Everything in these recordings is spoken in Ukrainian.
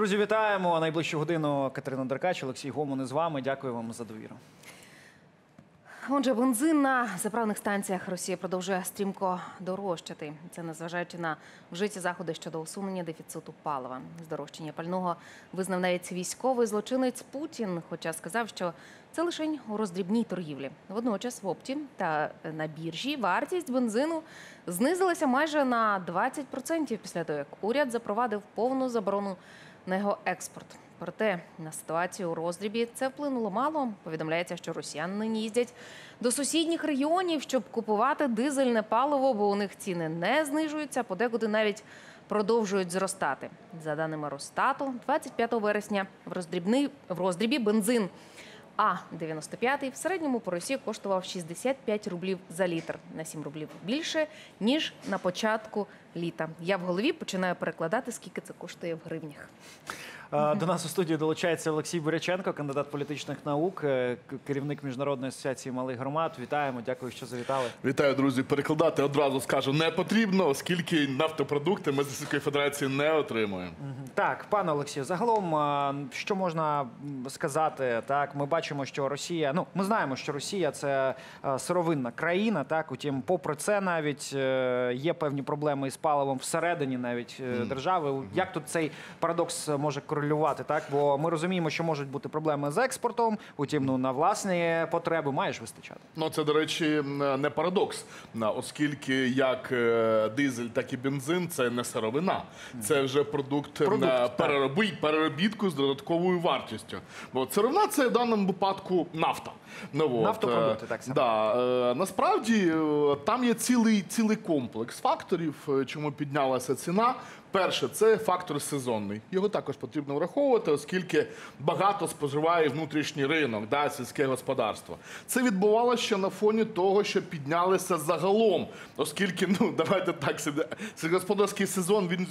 Друзі, вітаємо. Найближчу годину Катерина Деркач, Олексій Гомон з вами. Дякую вам за довіру. Отже, бензин на заправних станціях Росія продовжує стрімко дорожчати. Це незважаючи на вжиті заходи щодо усунення дефіциту палива. Здорожчання пального визнав навіть військовий злочинець Путін, хоча сказав, що це лише у роздрібній торгівлі. Водночас в опті та на біржі вартість бензину знизилася майже на 20% після того, як уряд запровадив повну заборону на його експорт. Проте на ситуацію у роздрібі це вплинуло мало. Повідомляється, що росіяни нині їздять до сусідніх регіонів, щоб купувати дизельне паливо, бо у них ціни не знижуються, подекуди навіть продовжують зростати. За даними Росстату, 25 вересня в роздрібі бензин А-95 в середньому по Росії коштував 65 рублів за літр. На 7 рублів більше, ніж на початку літа. Я в голові починаю перекладати, скільки це коштує в гривнях. До нас у студії долучається Олексій Буряченко, кандидат політичних наук, керівник Міжнародної асоціації малих громад. Вітаємо, дякую, що завітали. Вітаю, друзі. Перекладати одразу скажу не потрібно, оскільки нафтопродукти ми з Російської Федерації не отримуємо. Так, пане Олексію, загалом, що можна сказати? Так, ми бачимо, що Росія, ми знаємо, що Росія – це сировинна країна, так, утім, попри це навіть є певні проблеми із паливом всередині навіть держави. Як тут цей парадокс може корелювати, так? Бо ми розуміємо, що можуть бути проблеми з експортом, утім, на власні потреби маєш вистачати. Це, до речі, не парадокс, оскільки як дизель, так і бензин – це не сировина. Це вже продукт переробітку з додатковою вартістю. Бо сировина – це в даному випадку нафта. Нафтопродукти, так само. Насправді, там є цілий комплекс факторів, чому піднялася ціна. Перше, це фактор сезонний. Його також потрібно враховувати, оскільки багато споживає внутрішній ринок, сільське господарство. Це відбувалося ще на фоні того, що піднялися загалом, оскільки, давайте так, сільськогосподарський сезон, він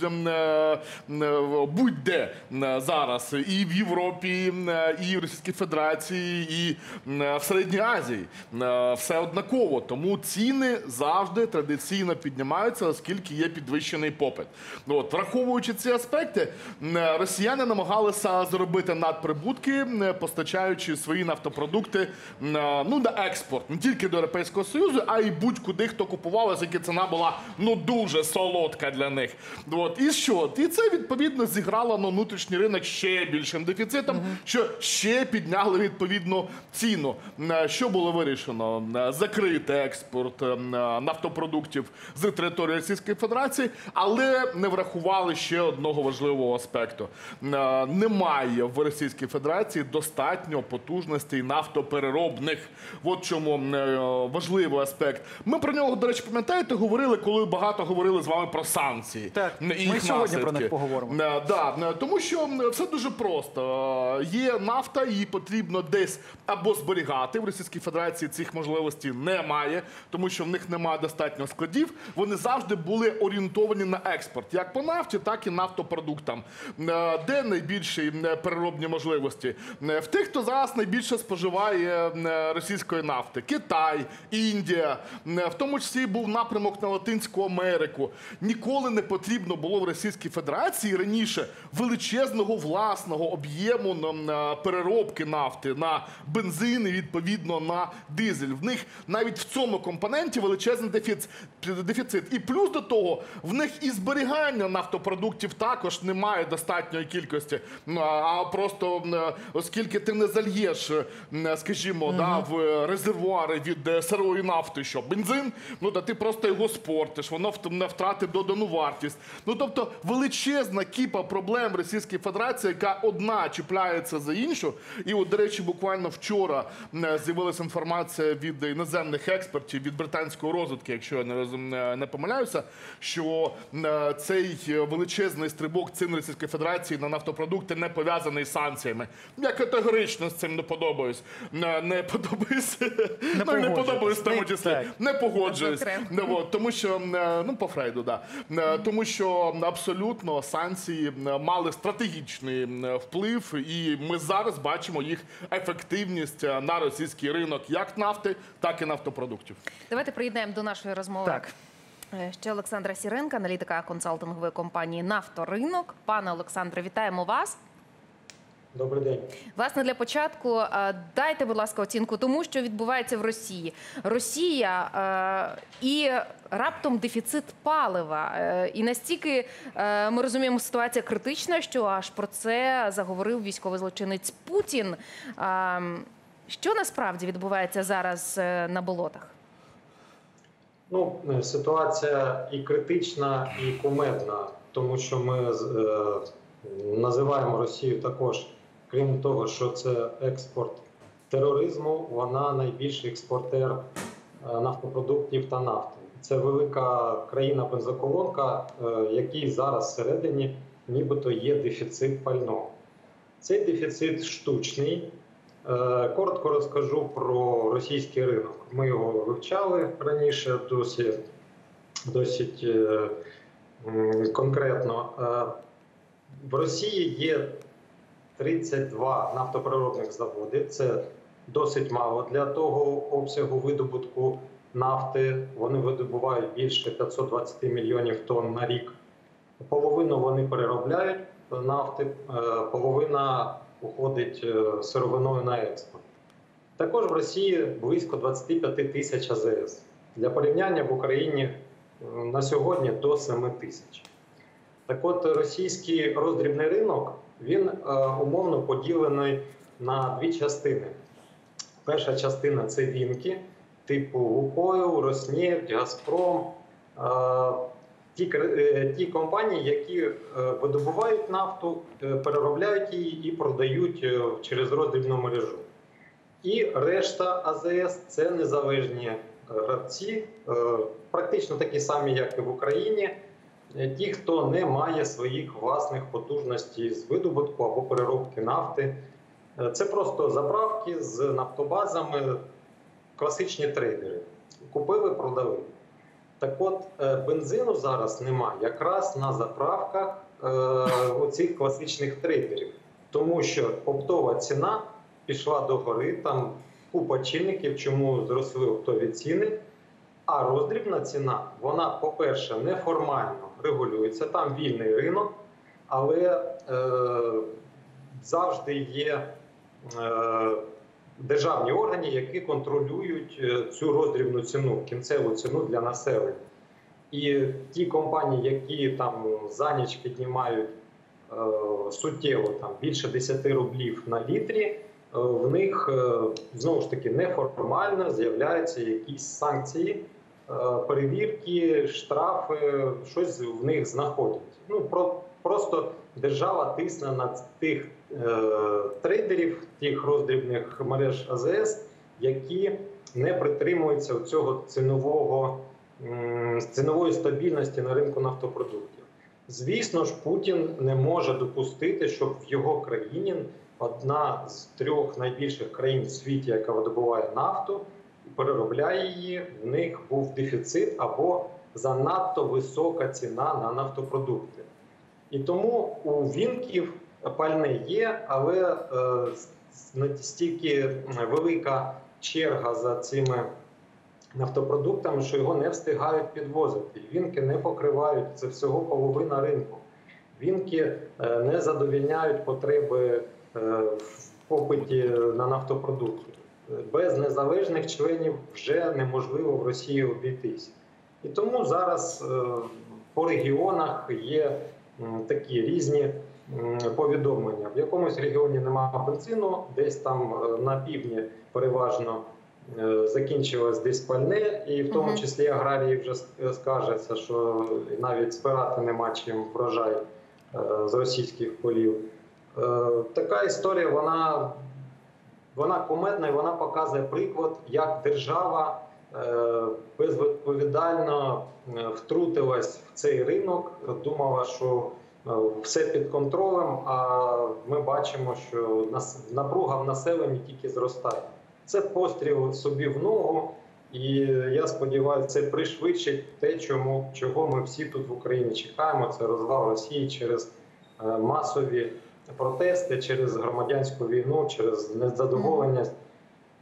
будь-де зараз, і в Європі, і в Російській Федерації, і в Середній Азії. Все однаково, тому ціни завжди традиційно піднімаються, оскільки є підвищений попит. Враховуючи ці аспекти, росіяни намагалися зробити надприбутки, постачаючи свої нафтопродукти на експорт. Не тільки до Європейського Союзу, а й будь-куди, хто купував, оскільки ціна була дуже солодка для них. І що? І це, відповідно, зіграло на внутрішній ринок ще більшим дефіцитом, що ще підняли, відповідно, ціну. Що було вирішено? Закрити експорт нафтопродуктів з території Російської Федерації, але не врахували ще одного важливого аспекту. Немає в Російській Федерації достатньо потужностей нафтопереробних. От чому важливий аспект. Ми про нього, до речі, пам'ятаєте, говорили, коли багато говорили з вами про санкції. Так, ми сьогодні про них поговоримо. Тому що все дуже просто. Є нафта, її потрібно десь або зберігати. В Російській Федерації цих можливостей немає, тому що в них немає достатньо складів. Вони завжди були орієнтовані на експорт. Як по нафті, так і нафтопродуктам. Де найбільші переробні можливості? В тих, хто зараз найбільше споживає російської нафти. Китай, Індія. В тому числі був напрямок на Латинську Америку. Ніколи не потрібно було в Російській Федерації раніше величезного власного об'єму переробки нафти на бензин і, відповідно, на дизель. В них навіть в цьому компоненті величезний дефіцит. І плюс до того, в них і зберігання нафтопродуктів також немає достатньої кількості. А просто, оскільки ти не зальєш, скажімо, в резервуари від сирої нафти, що бензин, то ти просто його спортиш, воно втратить додану вартість. Тобто величезна кіпа проблем в Російській Федерації, яка одна чіпляється за іншу. І до речі, буквально вчора з'явилася інформація від іноземних експертів, від британської розвідки, якщо я не помиляюся, що цей величезний стрибок цін Російської Федерації на нафтопродукти не пов'язаний з санкціями. Я категорично з цим не подобаюсь. Не подобаюсь в тому числі. Не погоджуюсь. Тому що, по Фрейду, тому що абсолютно санкції мали стратегічний вплив, і ми зараз бачимо їх ефективність на російський ринок як нафти, так і нафтопродуктів. Давайте приєднаємо до нашої розмови Ще Олександра Сіренка, аналітика консалтингової компанії «Нафторинок». Пане Олександре, вітаємо вас. Добрий день. Власне, для початку дайте, будь ласка, оцінку тому, що відбувається в Росії. Росія і раптом дефіцит палива. І настільки, ми розуміємо, ситуація критична, що аж про це заговорив військовий злочинець Путін. Що насправді відбувається зараз на болотах? Ну, ситуація і критична, і кумедна, тому що ми називаємо Росію також, крім того, що це експорт тероризму, вона найбільший експортер нафтопродуктів та нафти. Це велика країна-бензоколонка, якій зараз всередині нібито є дефіцит пального. Цей дефіцит штучний. Коротко розкажу про російський ринок. Ми його вивчали раніше досить конкретно. В Росії є 32 нафтопереробних заводи. Це досить мало для того обсягу видобутку нафти. Вони видобувають більше 520 мільйонів тонн на рік. Половину вони переробляють нафти, половина уходить сировиною на експорт. Також в Росії близько 25 тисяч АЗС. Для порівняння в Україні на сьогодні до 7 тисяч. Так от, російський роздрібний ринок, він умовно поділений на дві частини. Перша частина – це вінки, типу «Лукойл», «Роснефть», «Газпром». Ті компанії, які видобувають нафту, переробляють її і продають через роздрібну мережу. І решта АЗС – це незалежні гравці, практично такі самі, як і в Україні, ті, хто не має своїх власних потужностей з видобутку або переробки нафти. Це просто заправки з нафтобазами, класичні трейдери. Купили, продали. Так от, бензину зараз немає якраз на заправках оцих класичних трейдерів. Тому що оптова ціна пішла догори, там купа чинників, чому зросли оптові ціни. А роздрібна ціна, вона, по-перше, неформально регулюється, там вільний ринок, але завжди є державні органи, які контролюють цю роздрібну ціну, кінцеву ціну для населення. І ті компанії, які там за ніч піднімають суттєво там, більше 10 рублів на літрі, в них, знову ж таки, неформально з'являються якісь санкції, перевірки, штрафи, щось в них знаходять. Ну, просто держава тисне на тих трейдерів, тих роздрібних мереж АЗС, які не притримуються цього цінової стабільності на ринку нафтопродуктів. Звісно ж, Путін не може допустити, щоб в його країні, одна з 3 найбільших країн в світі, яка видобуває нафту, переробляє її, в них був дефіцит або занадто висока ціна на нафтопродукти. І тому у вінків пальне є, але настільки велика черга за цими нафтопродуктами, що його не встигають підвозити. Вінки не покривають, це всього половина ринку. Вінки не задовільняють потреби в попиті на нафтопродукти. Без незалежних членів вже неможливо в Росії обійтись. І тому зараз по регіонах є такі різні повідомлення. В якомусь регіоні немає бензину, десь там на півдні переважно закінчилось десь пальне, і в тому числі аграрії вже скаржаться, що навіть збирати нема чим врожай з російських полів. Така історія, вона кумедна і вона показує приклад, як держава безвідповідально втрутилась в цей ринок, думала, що все під контролем, а ми бачимо, що напруга в населенні тільки зростає. Це постріл собі в ногу, і я сподіваюся, це пришвидшить те, чого ми всі тут в Україні чекаємо. Це розвал Росії через масові протести, через громадянську війну, через незадоволення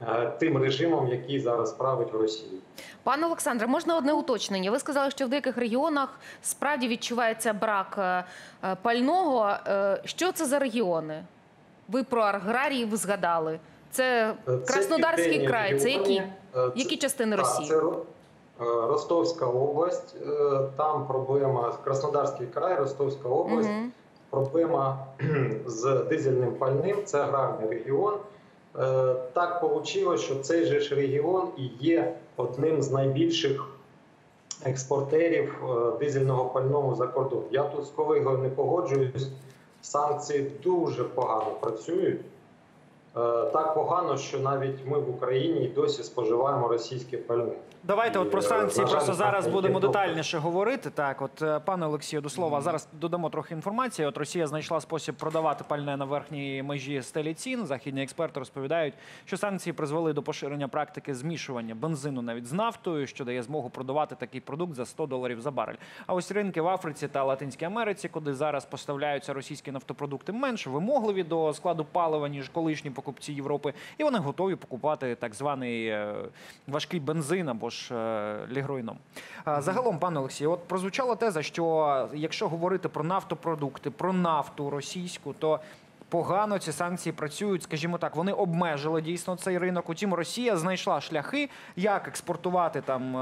тим режимом, який зараз править в Росії. Пане Олександре, можна одне уточнення? Ви сказали, що в деяких регіонах справді відчувається брак пального. Що це за регіони? Ви про аграріїв згадали. Це Краснодарський край, це які? Які частини Росії? Це Ростовська область, там проблема, Краснодарський край, Ростовська область, проблема з дизельним пальним, це аграрний регіон. Так вийшло, що цей же ж регіон і є одним з найбільших експортерів дизельного пального за кордон. Я тут з колегою не погоджуюсь, санкції дуже погано працюють. Так погано, що навіть ми в Україні і досі споживаємо російське пальне. Давайте от про санкції просто зараз будемо є детальніше говорити. Так, от, пане Олексію, до слова, зараз додамо трохи інформації. От Росія знайшла спосіб продавати пальне на верхній межі стелі цін. Західні експерти розповідають, що санкції призвели до поширення практики змішування бензину навіть з нафтою, що дає змогу продавати такий продукт за $100 за барель. А ось ринки в Африці та Латинській Америці, куди зараз поставляються російські нафтопродукти, менш вимогливі до складу палива, ніж колишні покупці Європи, і вони готові покупати так званий важкий бензин або ж лігройном. Загалом, пане Олексію, от прозвучала теза, що якщо говорити про нафтопродукти, про нафту російську, то погано ці санкції працюють, скажімо так, вони обмежили дійсно цей ринок. Утім, Росія знайшла шляхи, як експортувати там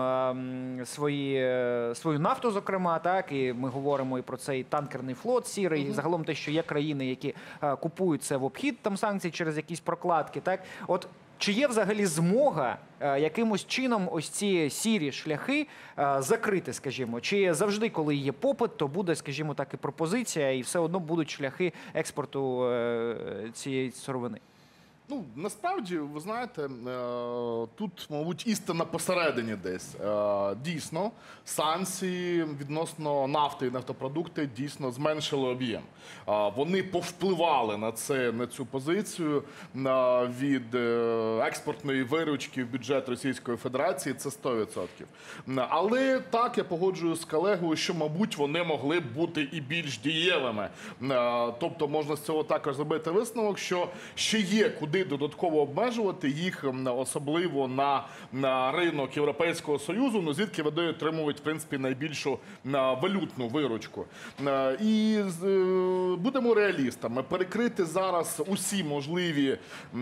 свою нафту, зокрема, так, і ми говоримо і про цей танкерний флот сірий, загалом те, що є країни, які купують це в обхід там санкцій через якісь прокладки, так. От чи є взагалі змога якимось чином ось ці сірі шляхи закрити, скажімо? Чи завжди, коли є попит, то буде, скажімо так, і пропозиція, і все одно будуть шляхи експорту цієї сировини? Ну, насправді, ви знаєте, тут, мабуть, істина посередині десь. Дійсно, санкції відносно нафти і нафтопродукти дійсно зменшили об'єм. Вони повпливали на цю позицію від експортної виручки в бюджет Російської Федерації, це 100%. Але так, я погоджуюсь з колегою, що, мабуть, вони могли б бути і більш дієвими. Тобто, можна з цього також зробити висновок, що ще є куди додатково обмежувати їх, особливо на ринок Європейського Союзу, ну, звідки вони отримують, в принципі, найбільшу валютну виручку. І будемо реалістами. Перекрити зараз усі можливі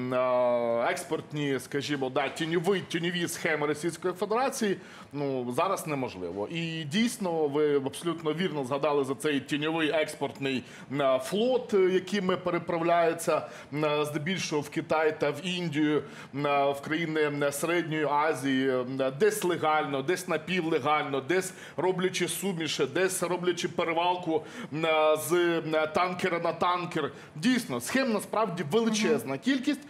експортні, скажімо, тіньові схеми Російської Федерації, ну, зараз неможливо. І дійсно, ви абсолютно вірно згадали за цей тіньовий експортний флот, якими переправляється здебільшого в Китай та в Індію, в країни Середньої Азії, десь легально, десь напівлегально, десь роблячи суміші, десь роблячи перевалку з танкера на танкер. Дійсно, схем насправді величезна кількість.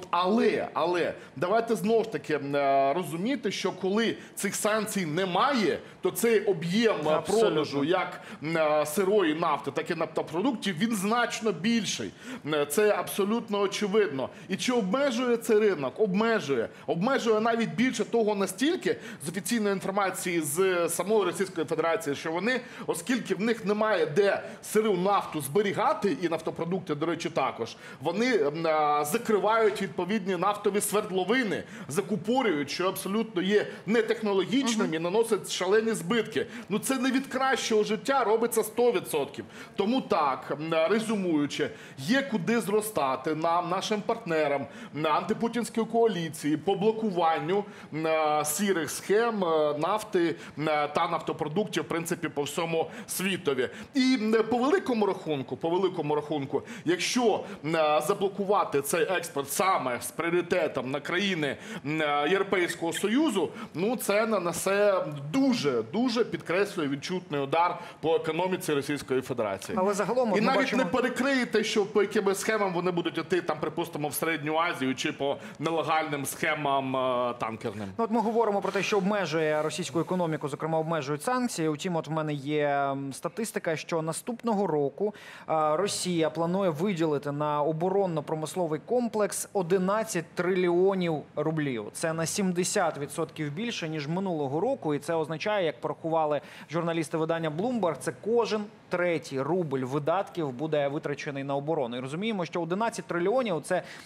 Але давайте знову ж таки розуміти, що коли цих санкцій немає, то цей об'єм продажу як сирої нафти, так і нафтопродуктів, він значно більший. Це абсолютно очевидно. І чи обмежує цей ринок? Обмежує. Обмежує навіть більше того настільки, з офіційної інформації з самої Російської Федерації, що вони, оскільки в них немає де сиру нафту зберігати, і нафтопродукти, до речі, також, вони закривають відповідні нафтові свердловини, закупорюють, що абсолютно є нетехнологічним і наносить шалені збитки. Ну це не від кращого життя робиться 100%. Тому так, резюмуючи, є куди зростати нам, нашим партнерам, антипутінської коаліції по блокуванню сірих схем нафти та нафтопродуктів, в принципі, по всьому світові. І по великому рахунку, якщо заблокувати цей експорт саме з пріоритетом на країни Європейського Союзу, ну це нанесе дуже, підкреслює, відчутний удар по економіці Російської Федерації. Але загалом, і навіть не перекриєте, що по якимось схемам вони будуть йти, там, припустимо, в Середню Азію чи по нелегальним схемам танкерним. Ну, от ми говоримо про те, що обмежує російську економіку, зокрема обмежують санкції. Утім, от в мене є статистика, що наступного року Росія планує виділити на оборонно-промисловий комплекс 11 трильйонів рублів. Це на 70% більше, ніж минулого року. І це означає, як порахували журналісти видання Bloomberg, це кожен третій рубль видатків буде витрачений на оборону. І розуміємо, що 11 трильйонів – це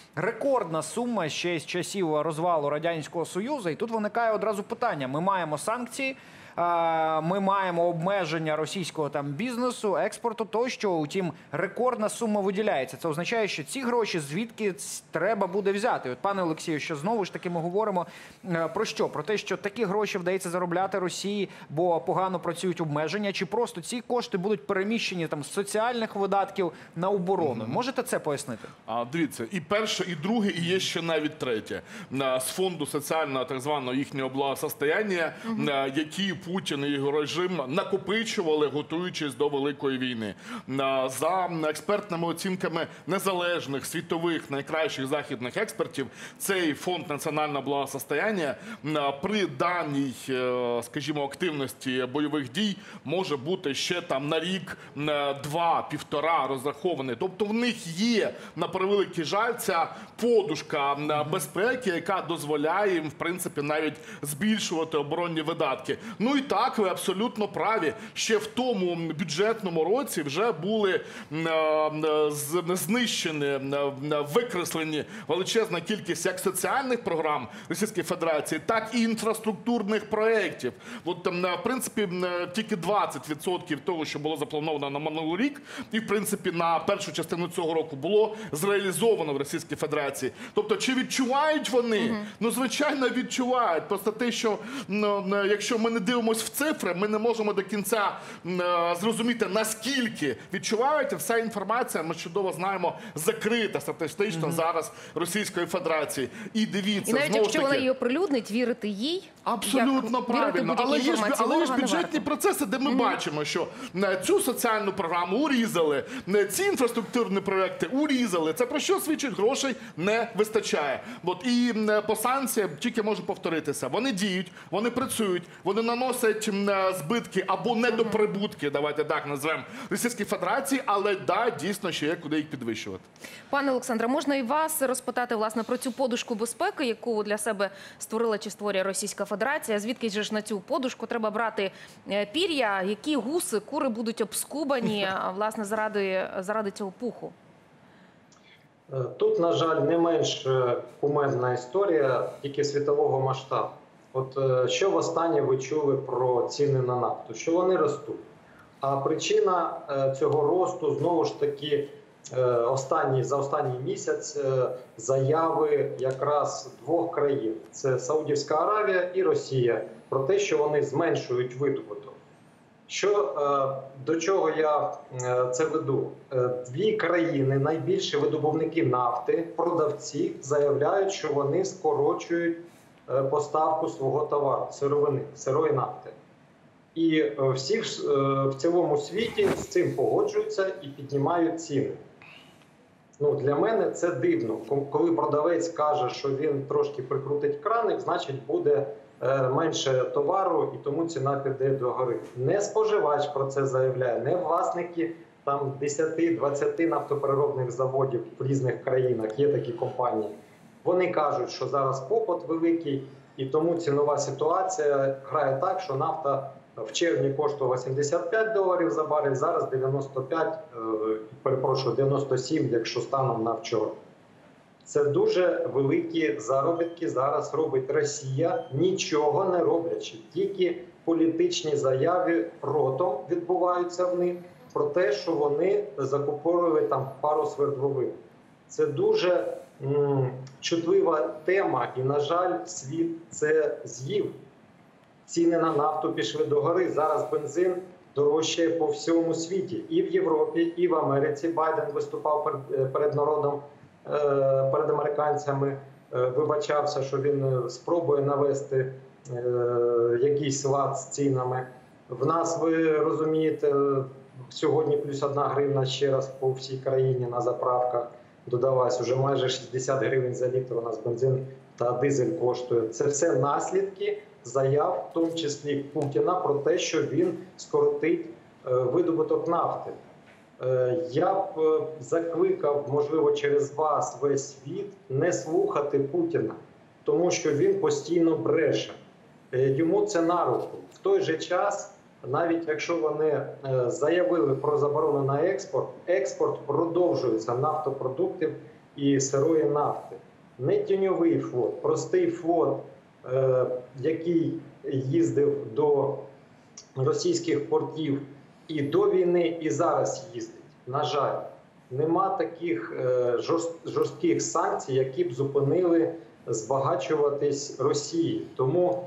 рекордна сума ще з часів розвалу Радянського Союзу. І тут виникає одразу питання. Ми маємо санкції, ми маємо обмеження російського там бізнесу, експорту тощо. Утім, рекордна сума виділяється. Це означає, що ці гроші звідки треба буде взяти. От, пане Олексію, що знову ж таки ми говоримо про що? Про те, що такі гроші вдається заробляти Росії, бо погано працюють обмеження, чи просто ці кошти будуть переміщені там з соціальних видатків на оборону? Можете це пояснити? Дивіться, і перше, і друге, і є ще навіть третє. З фонду соціального, так званого їхнього благосостояння, які Путін і його режим накопичували, готуючись до Великої війни. За експертними оцінками незалежних, світових, найкращих західних експертів, цей фонд національного благосостояння при даній, скажімо, активності бойових дій може бути ще там на рік, 2-1,5 розрахований. Тобто в них є, на превеликий жаль, ця подушка безпеки, яка дозволяє їм, в принципі, навіть збільшувати оборонні видатки. Ну і так, ви абсолютно праві. Ще в тому бюджетному році вже були знищені, викреслені величезна кількість як соціальних програм Російської Федерації, так і інфраструктурних проєктів. От, в принципі, тільки 20% того, що було заплановано на минулий рік, і, в принципі, на першу частину цього року було зреалізовано в Російській Федерації. Тобто, чи відчувають вони? Ну, звичайно, відчувають. Просто те, що, якщо ми не дивимося в цифри, ми не можемо до кінця зрозуміти, наскільки відчувають. Вся інформація, ми чудово знаємо, закрита статистично зараз Російської Федерації. І дивіться, і навіть знову ж якщо таки, вона її оприлюднить, вірити їй? абсолютно правильно. Але є ж бюджетні процеси, де ми бачимо, що цю соціальну програму урізали, ці інфраструктурні проекти урізали. Це про що свідчить? Грошей не вистачає. От, і по санкціям тільки можу повторитися. Вони діють, вони працюють, вони наносять збитки або недоприбутки, давайте так назвемо, Російській Федерації, але да, дійсно ще є куди їх підвищувати. Пане Олександре, можна і вас розпитати, власне, про цю подушку безпеки, яку для себе створила чи створює Російська Федерація. Звідки ж на цю подушку треба брати пір'я? Які гуси, кури будуть обскубані, власне, заради цього пуху? Тут, на жаль, не менш кумедна історія, тільки світового масштабу. От що востаннє ви чули про ціни на нафту? Що вони ростуть. А причина цього росту, знову ж таки, за останній місяць заяви якраз двох країн. Це Саудівська Аравія і Росія. Про те, що вони зменшують видобуток. До чого я це веду? Дві країни, найбільші видобувники нафти, продавці, заявляють, що вони скорочують поставку свого товару, сирої нафти. І всі в цілому світі з цим погоджуються і піднімають ціни. Ну, для мене це дивно. Коли продавець каже, що він трошки прикрутить краник, значить буде менше товару і тому ціна піде догори. Не споживач про це заявляє, не власники там 10-20 нафтопереробних заводів в різних країнах, є такі компанії. Вони кажуть, що зараз попит великий і тому цінова ситуація грає так, що нафта в червні коштувала $75 за барель, зараз 97, якщо станом на вчора. Це дуже великі заробітки зараз робить Росія, нічого не роблячи. Тільки політичні заяви ротом відбуваються в них про те, що вони закуповували там пару свердловин. Це дуже чутлива тема і, на жаль, світ це з'їв. Ціни на нафту пішли догори. Зараз бензин дорожчає по всьому світі. І в Європі, і в Америці. Байден виступав перед народом, перед американцями, вибачався, що він спробує навести якийсь лад з цінами. В нас, ви розумієте, сьогодні плюс 1 гривна ще раз по всій країні на заправках додалась. Уже майже 60 гривень за літр у нас бензин та дизель коштує. Це все наслідки заяв, в тому числі Путіна, про те, що він скоротить видобуток нафти. Я б закликав, можливо, через вас весь світ не слухати Путіна, тому що він постійно бреше. Йому це на руку. В той же час, навіть якщо вони заявили про заборону на експорт, експорт продовжується нафтопродуктів і сирої нафти. Не тіньовий флот, простий флот, який їздив до російських портів і до війни, і зараз їздить. На жаль, нема таких жорстких санкцій, які б зупинили збагачуватись Росії. Тому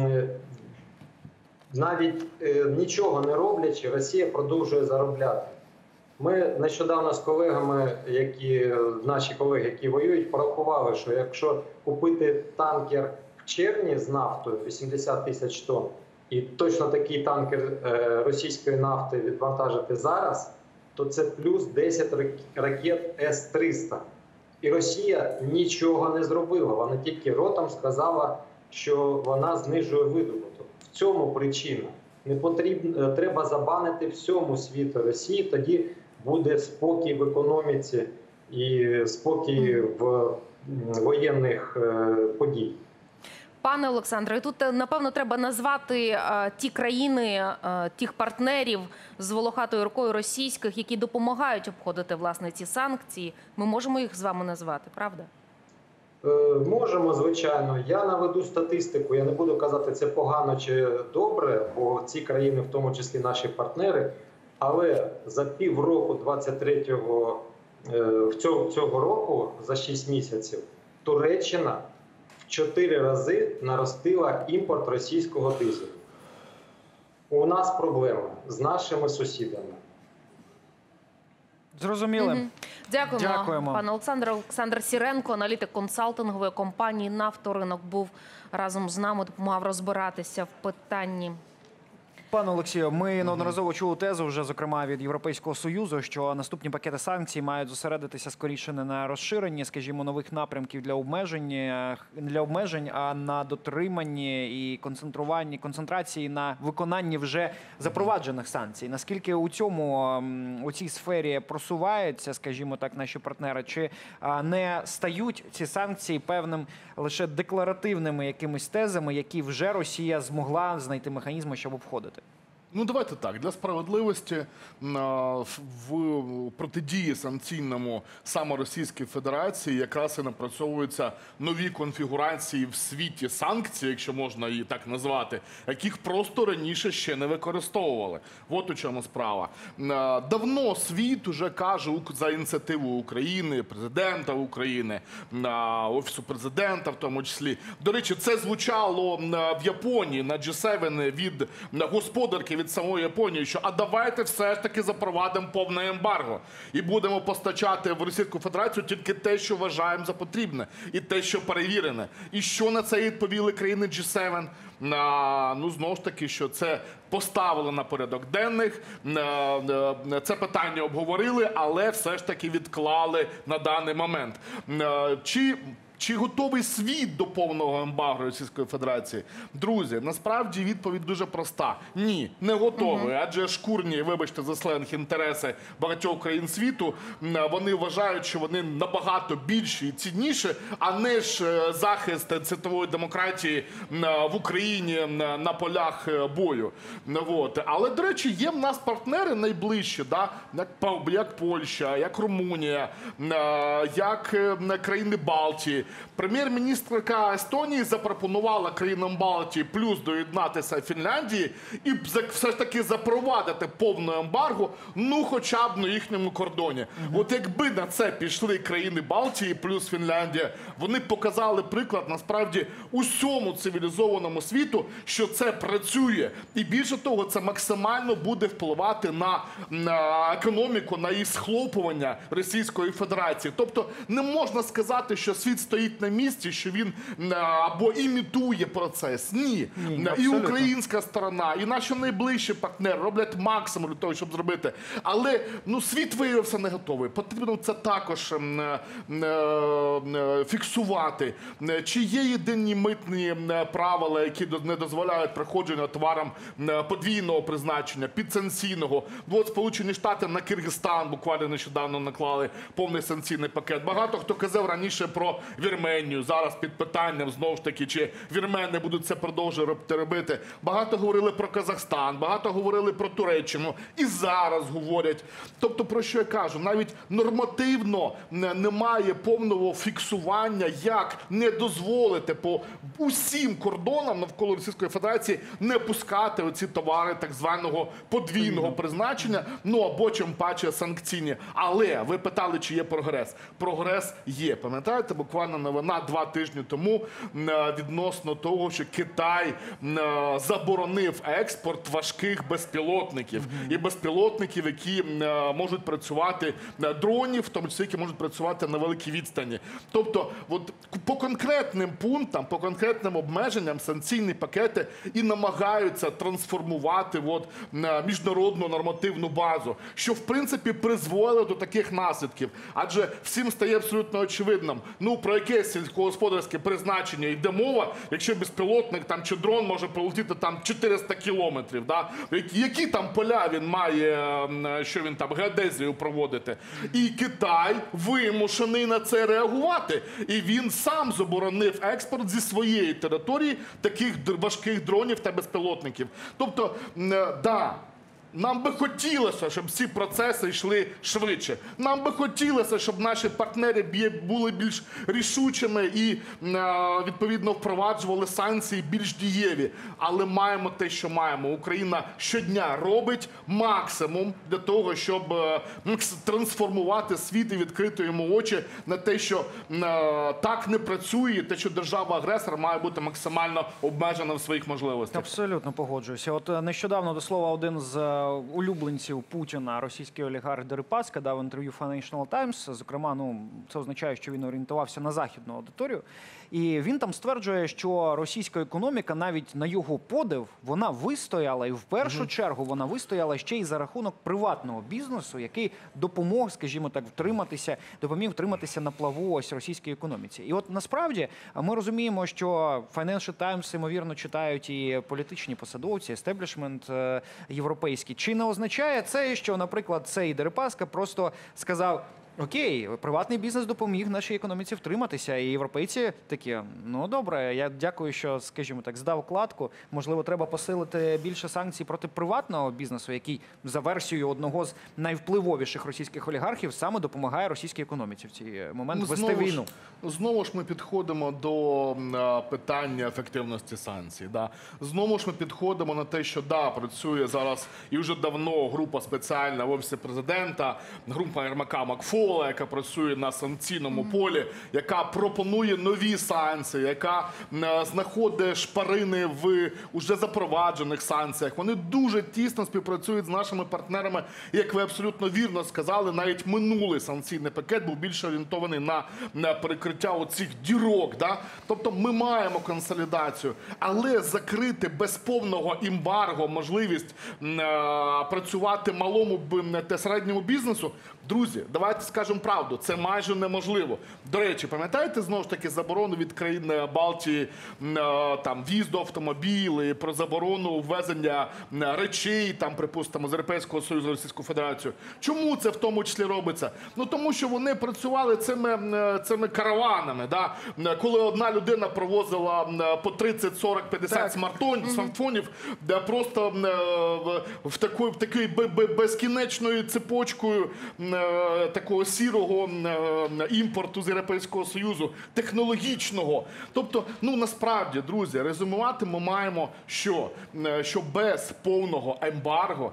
навіть нічого не роблячи, Росія продовжує заробляти. Ми нещодавно з колегами, наші колеги, які воюють, порахували, що якщо купити танкер в червні з нафтою 80 тисяч тонн, і точно такий танкер російської нафти відвантажити зараз, то це плюс 10 ракет С-300. І Росія нічого не зробила. Вона тільки ротом сказала, що вона знижує видобуток. В цьому причина. Не потрібно, треба забанити всьому світу Росії, тоді буде спокій в економіці і спокій в воєнних подій. Пане Олександре, тут, напевно, треба назвати ті країни, тих партнерів з волохатою рукою російських, які допомагають обходити, власне, ці санкції. Ми можемо їх з вами назвати, правда? Можемо, звичайно. Я наведу статистику. Я не буду казати, це погано чи добре, бо ці країни, в тому числі наші партнери, але за півроку 23-го, цього року, за 6 місяців, Туреччина в 4 рази наростила імпорт російського дизелю. У нас проблема з нашими сусідами. Зрозуміли. Дякуємо, пане Олександре. Олександр Сіренко, аналітик консалтингової компанії «Нафторинок», був разом з нами, допомагав розбиратися в питанні. Пане Олексію, ми неодноразово чули тезу вже, зокрема, від Європейського Союзу, що наступні пакети санкцій мають зосередитися скоріше не на розширенні, скажімо, нових напрямків для обмежень, а на дотриманні і концентрації на виконанні вже запроваджених санкцій. Наскільки у цій сфері просуваються, скажімо так, наші партнери, чи не стають ці санкції певним лише декларативними якимись тезами, які вже Росія змогла знайти механізми, щоб обходити? Ну, давайте так, для справедливості в протидії санкційному саме Російській Федерації якраз і напрацьовуються нові конфігурації в світі санкцій, якщо можна її так назвати, яких просто раніше ще не використовували. От у чому справа. Давно світ уже каже за ініціативу України, президента України, Офісу президента в тому числі. До речі, це звучало в Японії на G7 від господарки, від самої Японії, що давайте все ж таки запровадимо повне ембарго і будемо постачати в Російську Федерацію тільки те, що вважаємо за потрібне, і те, що перевірене. І що на це відповіли країни G7? Ну, знову ж таки, що це поставили на порядок денних, це питання обговорили, але все ж таки відклали на даний момент. Чи готовий світ до повного ембарго Російської Федерації? Друзі, насправді відповідь дуже проста. Ні, не готовий. Адже шкурні, вибачте за сленг, інтереси багатьох країн світу, вони вважають, що вони набагато більші і цінніші, а не ж захист світової демократії в Україні на полях бою. Але, до речі, є в нас партнери найближчі, як Польща, як Румунія, як країни Балтії. Прем'єр-міністрка Естонії запропонувала країнам Балтії плюс доєднатися Фінляндії і все ж таки запровадити повне ембарго, ну хоча б на їхньому кордоні. От якби на це пішли країни Балтії плюс Фінляндія, вони показали приклад насправді усьому цивілізованому світу, що це працює. І більше того, це максимально буде впливати на економіку, на її схлопування Російської Федерації. Тобто не можна сказати, що світ стоїть на місці, що він або імітує процес. Ні. І українська сторона, і наші найближчі партнери роблять максимум для того, щоб зробити. Але світ виявився не готовий. Потрібно це також фіксувати. Чи є єдині митні правила, які не дозволяють проходження товарам подвійного призначення, підсанкційного. От Сполучені Штати на Киргизстан буквально нещодавно наклали повний санкційний пакет. Багато хто казав раніше про Вірменію. Зараз під питанням, знову ж таки, чи вірмени будуть це продовжувати робити. Багато говорили про Казахстан, багато говорили про Туреччину. І зараз говорять. Тобто, про що я кажу? Навіть нормативно немає повного фіксування, як не дозволити по усім кордонам навколо Російської Федерації не пускати оці товари так званого подвійного призначення, ну або чим паче санкційні. Але ви питали, чи є прогрес. Прогрес є. Пам'ятаєте, буквально новина 2 тижні тому відносно того, що Китай заборонив експорт важких безпілотників. І безпілотників, які можуть працювати, дронів, в тому числі, які можуть працювати на великій відстані. Тобто, от по конкретним пунктам, по конкретним обмеженням санкційні пакети і намагаються трансформувати міжнародну нормативну базу, що в принципі призводило до таких наслідків. Адже всім стає абсолютно очевидним, ну про яке сільськогосподарське призначення йде мова, якщо безпілотник там чи дрон може пролетіти там 400 кілометрів, да? Які там поля він має, що він там геодезію проводити. І Китай вимушений на це реагувати. І він сам заборонив експорт зі своєї території таких важких дронів та безпілотників. Тобто, да, нам би хотілося, щоб ці процеси йшли швидше. Нам би хотілося, щоб наші партнери були більш рішучими і, відповідно, впроваджували санкції більш дієві. Але маємо те, що маємо. Україна щодня робить максимум для того, щоб трансформувати світ і відкрити йому очі на те, що так не працює, те, що держава-агресор має бути максимально обмежена в своїх можливостях. Абсолютно погоджуюся. От нещодавно, до слова, один з улюбленців Путіна, російський олігарх Дерипаска, дав інтерв'ю Financial Times. Зокрема, це означає, що він орієнтувався на західну аудиторію. І він там стверджує, що російська економіка навіть на його подив, вона вистояла, і в першу чергу вона вистояла ще й за рахунок приватного бізнесу, який допоміг, скажімо так, втриматися на плаву ось російській економіці. І от насправді ми розуміємо, що Financial Times, ймовірно, читають і політичні посадовці, естеблішмент європейський. Чи не означає це, що, наприклад, цей Дерипаска просто сказав: окей, приватний бізнес допоміг нашій економіці втриматися, і європейці такі: ну добре, я дякую, що, скажімо так, здав кладку. Можливо, треба посилити більше санкцій проти приватного бізнесу, який, за версією одного з найвпливовіших російських олігархів, саме допомагає російській економіці в цей момент вести війну. Знову ж ми підходимо до питання ефективності санкцій. Да. Знову ж ми підходимо на те, що працює зараз і вже давно група спеціальна в Офісі Президента, група Єрмака Макфола, яка працює на санкційному полі, яка пропонує нові санкції, яка знаходить шпарини в уже запроваджених санкціях. Вони дуже тісно співпрацюють з нашими партнерами. Як ви абсолютно вірно сказали, навіть минулий санкційний пакет був більше орієнтований на перекриття оцих дірок. Да? Тобто ми маємо консолідацію, але закрити без повного ембарго можливість працювати малому та середньому бізнесу, друзі, давайте скажемо правду, це майже неможливо. До речі, пам'ятаєте, знову ж таки, заборону від країн Балтії там в'їзду автомобілів, про заборону ввезення речей, там, припустимо, з Європейського Союзу, Російську Федерацію? Чому це в тому числі робиться? Ну, тому що вони працювали цими караванами, да? Коли одна людина провозила по 30, 40, 50 смартфонів, просто в такої безкінечною цепочкою такого сірого імпорту з Європейського Союзу, технологічного. Тобто, ну, насправді, друзі, резюмувати ми маємо, що без повного ембарго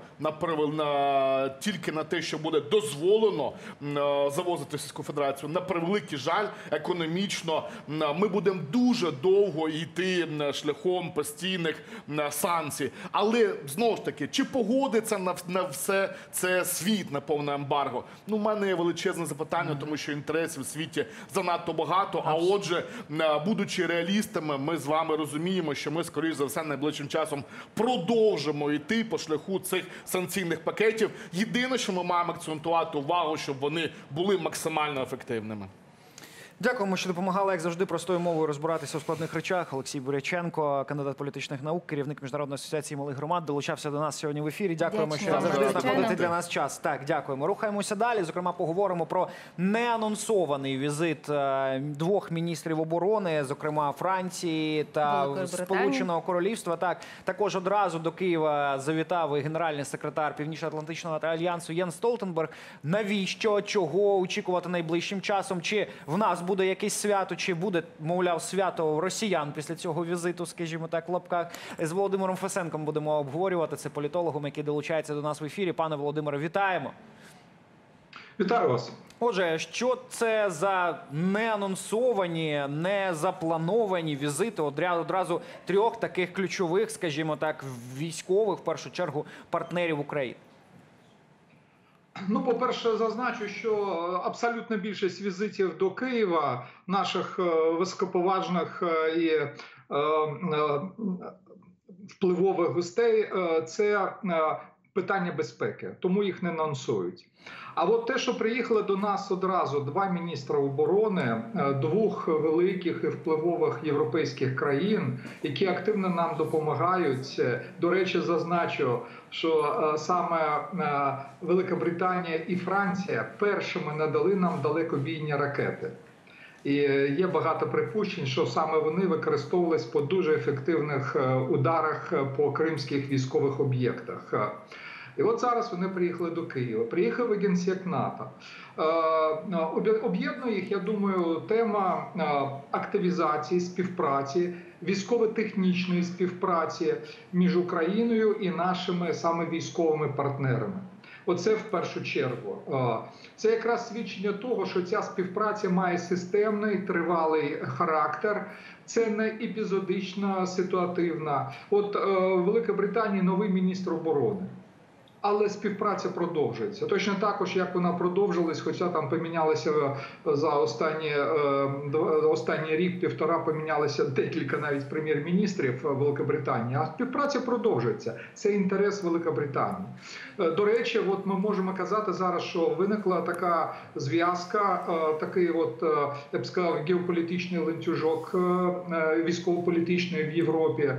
тільки на те, що буде дозволено завозити Російську Федерацію, на превеликий жаль, економічно ми будемо дуже довго йти шляхом постійних санкцій. Але, знову ж таки, чи погодиться на все це світ, на повне ембарго? Ну, в мене є величезне запитання, тому що інтересів в світі занадто багато, а отже, будучи реалістами, ми з вами розуміємо, що ми, скоріш за все, найближчим часом продовжимо йти по шляху цих санкційних пакетів. Єдине, що ми маємо акцентувати увагу, щоб вони були максимально ефективними. Дякуємо, що допомагали, як завжди, простою мовою розбиратися у складних речах. Олексій Буряченко, кандидат політичних наук, керівник Міжнародної асоціації малих громад, долучався до нас сьогодні в ефірі. Дякуємо, що Вдячна. завжди Звичайно. знаходите для нас час. Так, дякуємо. Рухаємося далі. Зокрема, поговоримо про неанонсований візит двох міністрів оборони, зокрема Франції та Великої Британії. Сполученого Королівства. Так, також одразу до Києва завітав і генеральний секретар Північно-Атлантичного альянсу Єнс Столтенберг. Навіщо? Чого очікувати найближчим часом? Чи в нас буде якесь свято, чи буде, мовляв, свято росіян після цього візиту, скажімо так, в лапках. З Володимиром Фесенком будемо обговорювати. Це політологом, який долучається до нас в ефірі. Пане Володимире, вітаємо. Вітаю вас. Отже, що це за неанонсовані, незаплановані візити одразу трьох таких ключових, скажімо так, військових, в першу чергу, партнерів України? Ну, по-перше, зазначу, що абсолютна більшість візитів до Києва наших високоповажних і впливових гостей – це питання безпеки, тому їх не анонсують. А от те, що приїхали до нас одразу два міністра оборони двох великих і впливових європейських країн, які активно нам допомагають. До речі, зазначу, що саме Велика Британія і Франція першими надали нам далекобійні ракети. І є багато припущень, що саме вони використовувались по дуже ефективних ударах по кримських військових об'єктах. І от зараз вони приїхали до Києва. Приїхав і Генсек НАТО. Об'єднує їх, я думаю, тема активізації, співпраці, військово-технічної співпраці між Україною і нашими саме військовими партнерами. Оце в першу чергу. Це якраз свідчення того, що ця співпраця має системний, тривалий характер. Це не епізодична, ситуативна. От в Великій Британії новий міністр оборони. Але співпраця продовжується. Точно також, як вона продовжилась, хоча там помінялися за останній рік-півтора, помінялися декілька навіть прем'єр-міністрів Великобританії, а співпраця продовжується. Це інтерес Великобританії. До речі, от ми можемо казати зараз, що виникла така зв'язка, такий от, я б сказав, геополітичний ланцюжок військово-політичний в Європі.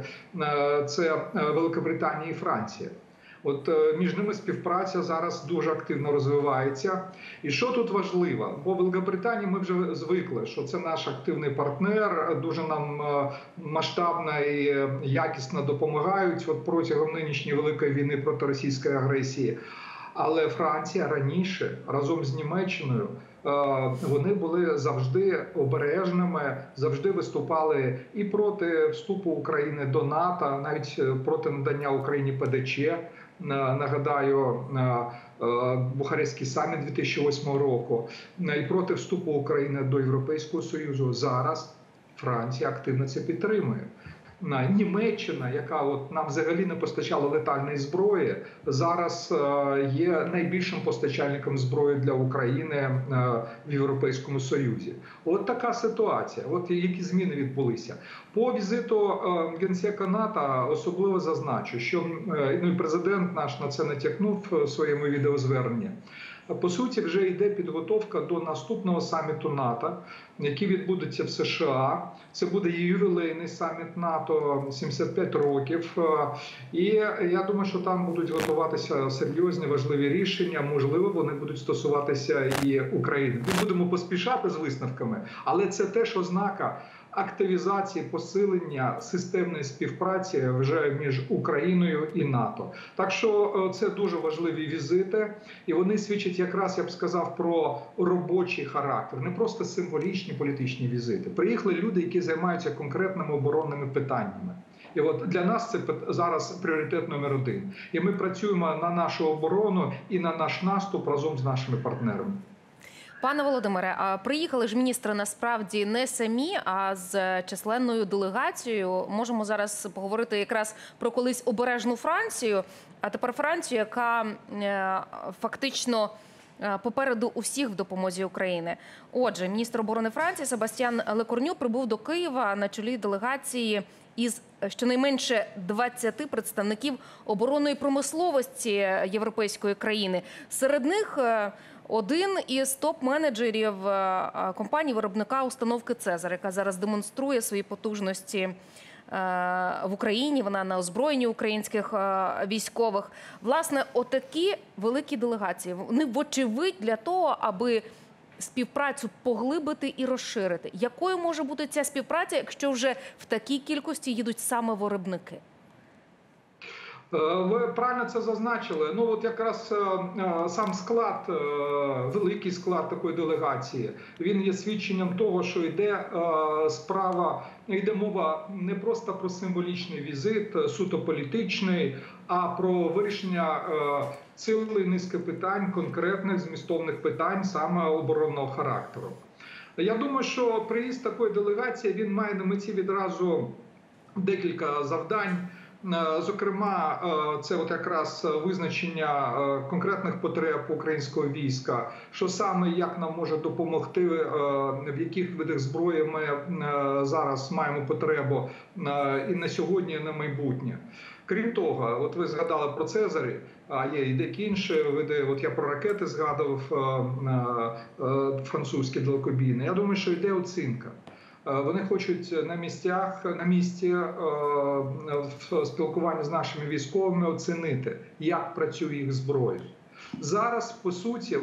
Це Великобританія і Франція. От між ними співпраця зараз дуже активно розвивається. І що тут важливо? Бо в Великобританії ми вже звикли, що це наш активний партнер, дуже нам масштабно і якісно допомагають от протягом нинішньої великої війни проти російської агресії. Але Франція раніше, разом з Німеччиною, вони були завжди обережними, завжди виступали і проти вступу України до НАТО, навіть проти надання Україні ПДЧ. Нагадаю, Бухарестський саміт 2008 року, і проти вступу України до Європейського Союзу. Зараз Франція активно це підтримує. Німеччина, яка от нам взагалі не постачала летальної зброї, зараз є найбільшим постачальником зброї для України в Європейському Союзі. От така ситуація. От які зміни відбулися. По візиту Генсека НАТО особливо зазначу, що президент наш на це натякнув в своєму відеозверненні. По суті, вже йде підготовка до наступного саміту НАТО, який відбудеться в США. Це буде ювілейний саміт НАТО, 75 років. І я думаю, що там будуть готуватися серйозні, важливі рішення. Можливо, вони будуть стосуватися і України. Ми будемо поспішати з висновками, але це теж ознака активізації, посилення системної співпраці вже між Україною і НАТО. Так що це дуже важливі візити, і вони свідчать якраз, я б сказав, про робочий характер, не просто символічні політичні візити. Приїхали люди, які займаються конкретними оборонними питаннями. І от для нас це зараз пріоритет номер один. І ми працюємо на нашу оборону і на наш наступ разом з нашими партнерами. Пане Володимире, а приїхали ж міністри насправді не самі, а з численною делегацією. Можемо зараз поговорити якраз про колись обережну Францію, а тепер Францію, яка фактично попереду усіх в допомозі України. Отже, міністр оборони Франції Себастьян Лекорню прибув до Києва на чолі делегації із щонайменше 20 представників оборонної промисловості європейської країни. Серед них Один із топ-менеджерів компанії-виробника установки «Цезар», яка зараз демонструє свої потужності в Україні, вона на озброєнні українських військових. Власне, отакі великі делегації, вони вочевидь для того, аби співпрацю поглибити і розширити. Якою може бути ця співпраця, якщо вже в такій кількості їдуть саме виробники? Ви правильно це зазначили. Ну от якраз сам склад, великий склад такої делегації, він є свідченням того, що йде йде мова не просто про символічний візит, суто політичний, а про вирішення цілої низки питань, конкретних змістовних питань саме оборонного характеру. Я думаю, що приїзд такої делегації, він має на меті відразу декілька завдань. Зокрема, це от якраз визначення конкретних потреб українського війська, що саме, як нам може допомогти, в яких видах зброї ми зараз маємо потребу і на сьогодні, і на майбутнє. Крім того, от ви згадали про «Цезарі», а є і деякі інші види, от я про ракети згадував, французькі далекобійні. Я думаю, що йде оцінка. Вони хочуть на місці в спілкуванні з нашими військовими оцінити, як працює їх зброя. Зараз, по суті,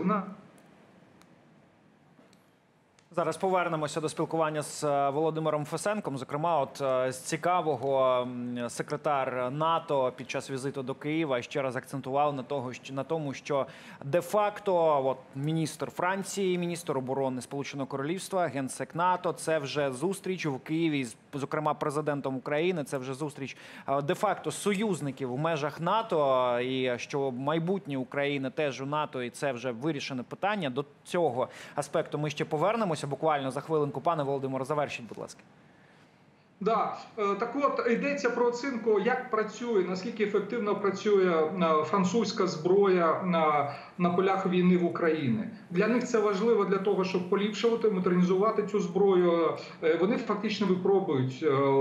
Зараз повернемося до спілкування з Володимиром Фесенком. Зокрема, от з цікавого, секретар НАТО під час візиту до Києва ще раз акцентував на тому, що де-факто от міністр Франції, міністр оборони Сполученого Королівства, генсек НАТО – це вже зустріч в Києві з, зокрема, президентом України. Це вже зустріч де-факто союзників в межах НАТО, і що майбутнє України теж у НАТО, і це вже вирішене питання. До цього аспекту ми ще повернемося. Буквально за хвилинку. Пане Володимире, завершіть, будь ласка. Да, так от йдеться про оцінку, як працює, наскільки ефективно працює французька зброя на полях війни в Україні. Для них це важливо для того, щоб поліпшувати, модернізувати цю зброю. Вони фактично випробують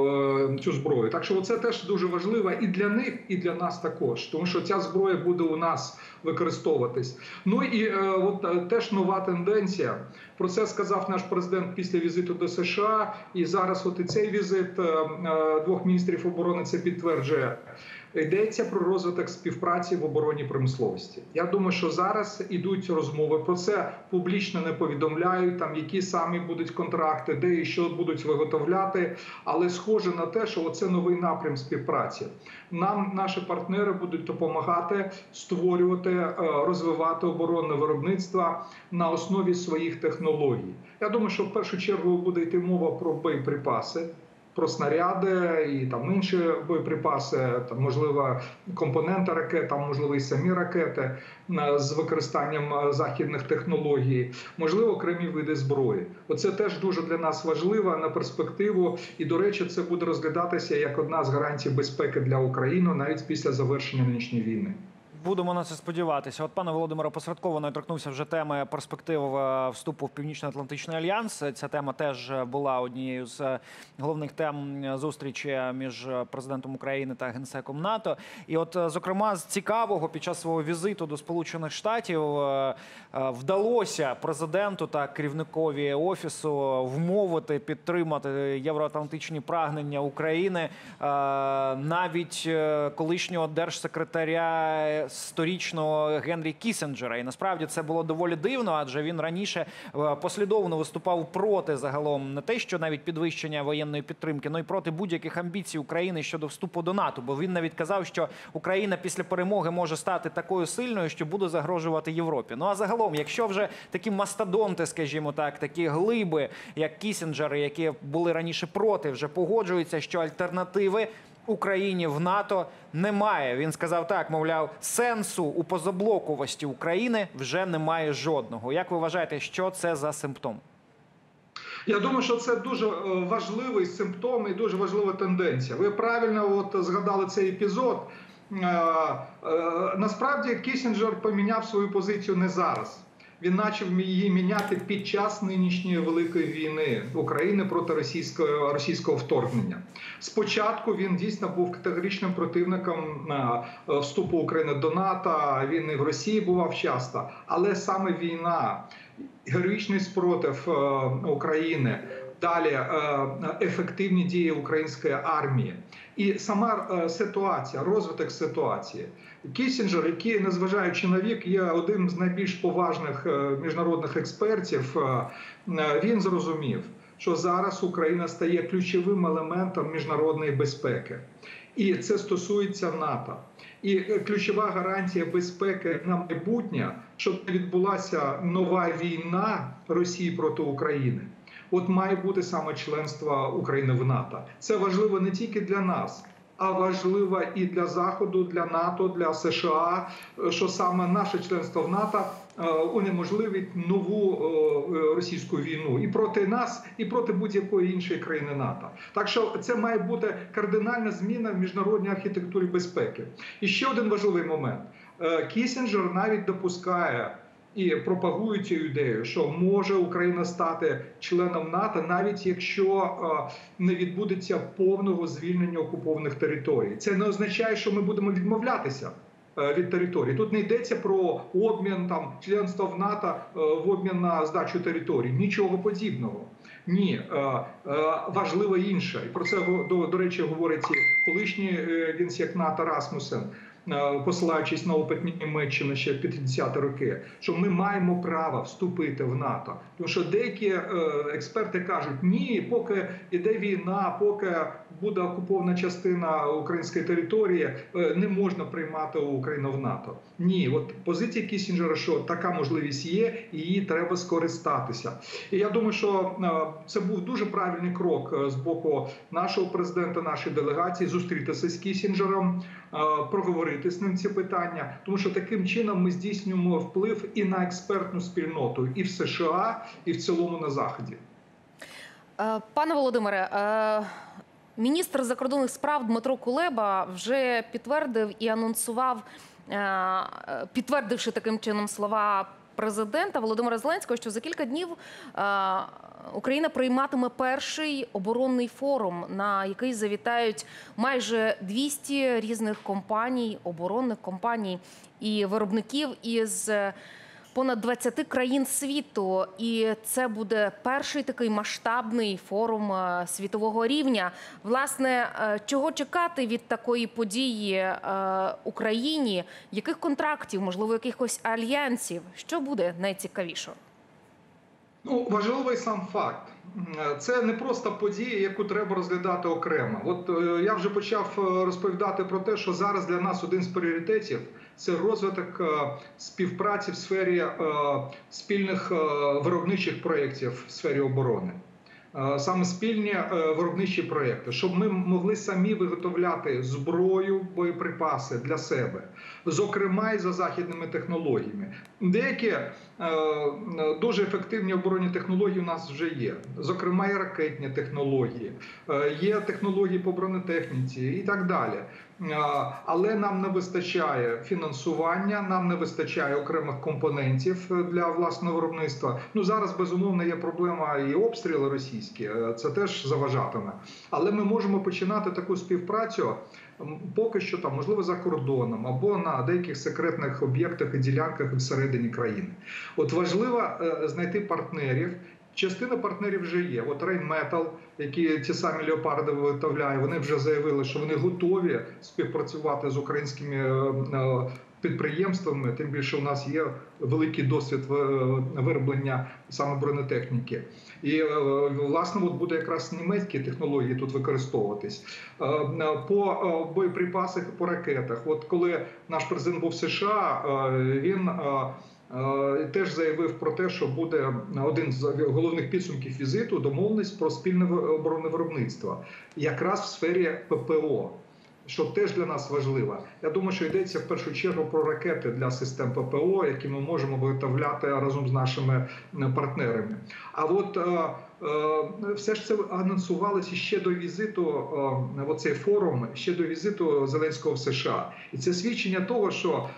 цю зброю. Так що це теж дуже важливо і для них, і для нас також, тому що ця зброя буде у нас використовуватись. Ну і от теж нова тенденція. Про це сказав наш президент після візиту до США, і зараз от і цей візит двох міністрів оборони це підтверджує. Йдеться про розвиток співпраці в оборонній промисловості. Я думаю, що зараз ідуть розмови, про це публічно не повідомляють, там які самі будуть контракти, де і що будуть виготовляти, але схоже на те, що це новий напрям співпраці. Нам наші партнери будуть допомагати створювати, розвивати оборонне виробництво на основі своїх технологій. Я думаю, що в першу чергу буде йти мова про боєприпаси, про снаряди і там інші боєприпаси, там, можливо, компоненти ракет, там, можливо, і самі ракети з використанням західних технологій, можливо, окремі види зброї. Оце теж дуже для нас важливо на перспективу, і, до речі, це буде розглядатися як одна з гарантій безпеки для України навіть після завершення нинішньої війни. Будемо на це сподіватися. От, пане Володимире, посередковано торкнувся вже теми перспектив вступу в Північно-Атлантичний альянс. Ця тема теж була однією з головних тем зустрічі між президентом України та генсеком НАТО. І от, зокрема, з цікавого, під час свого візиту до Сполучених Штатів вдалося президенту та керівникові Офісу вмовити, підтримати євроатлантичні прагнення України, навіть колишнього держсекретаря сторічного Генрі Кіссінджера. І насправді це було доволі дивно, адже він раніше послідовно виступав проти загалом не те, що навіть підвищення воєнної підтримки, але й проти будь-яких амбіцій України щодо вступу до НАТО. Бо він навіть казав, що Україна після перемоги може стати такою сильною, що буде загрожувати Європі. Ну а загалом, якщо вже такі мастодонти, скажімо так, такі глиби, як Кіссінджер, які були раніше проти, вже погоджуються, що альтернативи Україні в НАТО немає. Він сказав так, мовляв, сенсу у позаблоковості України вже немає жодного. Як ви вважаєте, що це за симптом? Я думаю, що це дуже важливий симптом і дуже важлива тенденція. Ви правильно згадали цей епізод. Насправді Кіссінджер поміняв свою позицію не зараз. він почав її міняти під час нинішньої великої війни України проти російського вторгнення. Спочатку він дійсно був категоричним противником вступу України до НАТО, він і в Росії бував часто, але саме війна, героїчний спротив України, далі ефективні дії української армії і сама ситуація, розвиток ситуації. Кіссінджер, який, незважаючи на вік, є одним з найбільш поважних міжнародних експертів, він зрозумів, що зараз Україна стає ключовим елементом міжнародної безпеки. І це стосується НАТО. І ключова гарантія безпеки на майбутнє, щоб не відбулася нова війна Росії проти України, от має бути саме членство України в НАТО. Це важливо не тільки для нас, а важливо і для Заходу, для НАТО, для США, що саме наше членство в НАТО унеможливить нову російську війну і проти нас, і проти будь-якої іншої країни НАТО. Так що це має бути кардинальна зміна в міжнародній архітектурі безпеки. І ще один важливий момент. Кіссінджер навіть допускає і пропагує цю ідею, що може Україна стати членом НАТО, навіть якщо не відбудеться повного звільнення окупованих територій. Це не означає, що ми будемо відмовлятися від території. Тут не йдеться про обмін членства в НАТО в обмін на здачу територій. Нічого подібного. Ні, важливо інше. І про це, до речі, говорить і колишній генсек НАТО Расмусен, посилаючись на опит Німеччини ще в 50-ті роки, що ми маємо право вступити в НАТО. Тому що деякі експерти кажуть, ні, поки йде війна, поки буде окупована частина української території, не можна приймати Україну в НАТО. Ні, от позиція Кіссінджера, що така можливість є, і її треба скористатися. І я думаю, що це був дуже правильний крок з боку нашого президента, нашої делегації, зустрітися з Кіссінджером, проговорити з ним ці питання, тому що таким чином ми здійснюємо вплив і на експертну спільноту, і в США, і в цілому на Заході. Пане Володимире, міністр закордонних справ Дмитро Кулеба вже підтвердив і анонсував, підтвердивши таким чином слова президента Володимира Зеленського, що за кілька днів Україна прийматиме перший оборонний форум, на який завітають майже 200 різних компаній, оборонних компаній і виробників із понад 20 країн світу. І це буде перший такий масштабний форум світового рівня. Власне, чого чекати від такої події Україні? Яких контрактів, можливо, якихось альянсів? Що буде найцікавішого? Важливий сам факт. Це не просто подія, яку треба розглядати окремо. От я вже почав розповідати про те, що зараз для нас один з пріоритетів – це розвиток співпраці в сфері спільних виробничих проєктів в сфері оборони. Саме спільні виробничі проєкти, щоб ми могли самі виготовляти зброю, боєприпаси для себе, зокрема і за західними технологіями. Деякі дуже ефективні оборонні технології у нас вже є, зокрема і ракетні технології, є технології по бронетехніці і так далі. Але нам не вистачає фінансування, нам не вистачає окремих компонентів для власного виробництва. Зараз, безумовно, є проблема і обстріли російські, це теж заважатиме. Але ми можемо починати таку співпрацю поки що там, можливо, за кордоном або на деяких секретних об'єктах і ділянках всередині країни. От важливо знайти партнерів. Частина партнерів вже є. От Rheinmetall, які ті самі леопарди виготовляє, вони вже заявили, що вони готові співпрацювати з українськими підприємствами, тим більше у нас є великий досвід вироблення саме бронетехніки. І, власне, от буде якраз німецькі технології тут використовуватись. По боєприпасах, по ракетах. От коли наш президент був в США, він теж заявив про те, що буде один з головних підсумків візиту – домовленість про спільне оборонне виробництво. Якраз в сфері ППО. що теж для нас важливо. Я думаю, що йдеться в першу чергу про ракети для систем ППО, які ми можемо виготовляти разом з нашими партнерами. А от все ж це анонсувалося ще до візиту, оцей форум, ще до візиту Зеленського в США. І це свідчення того, що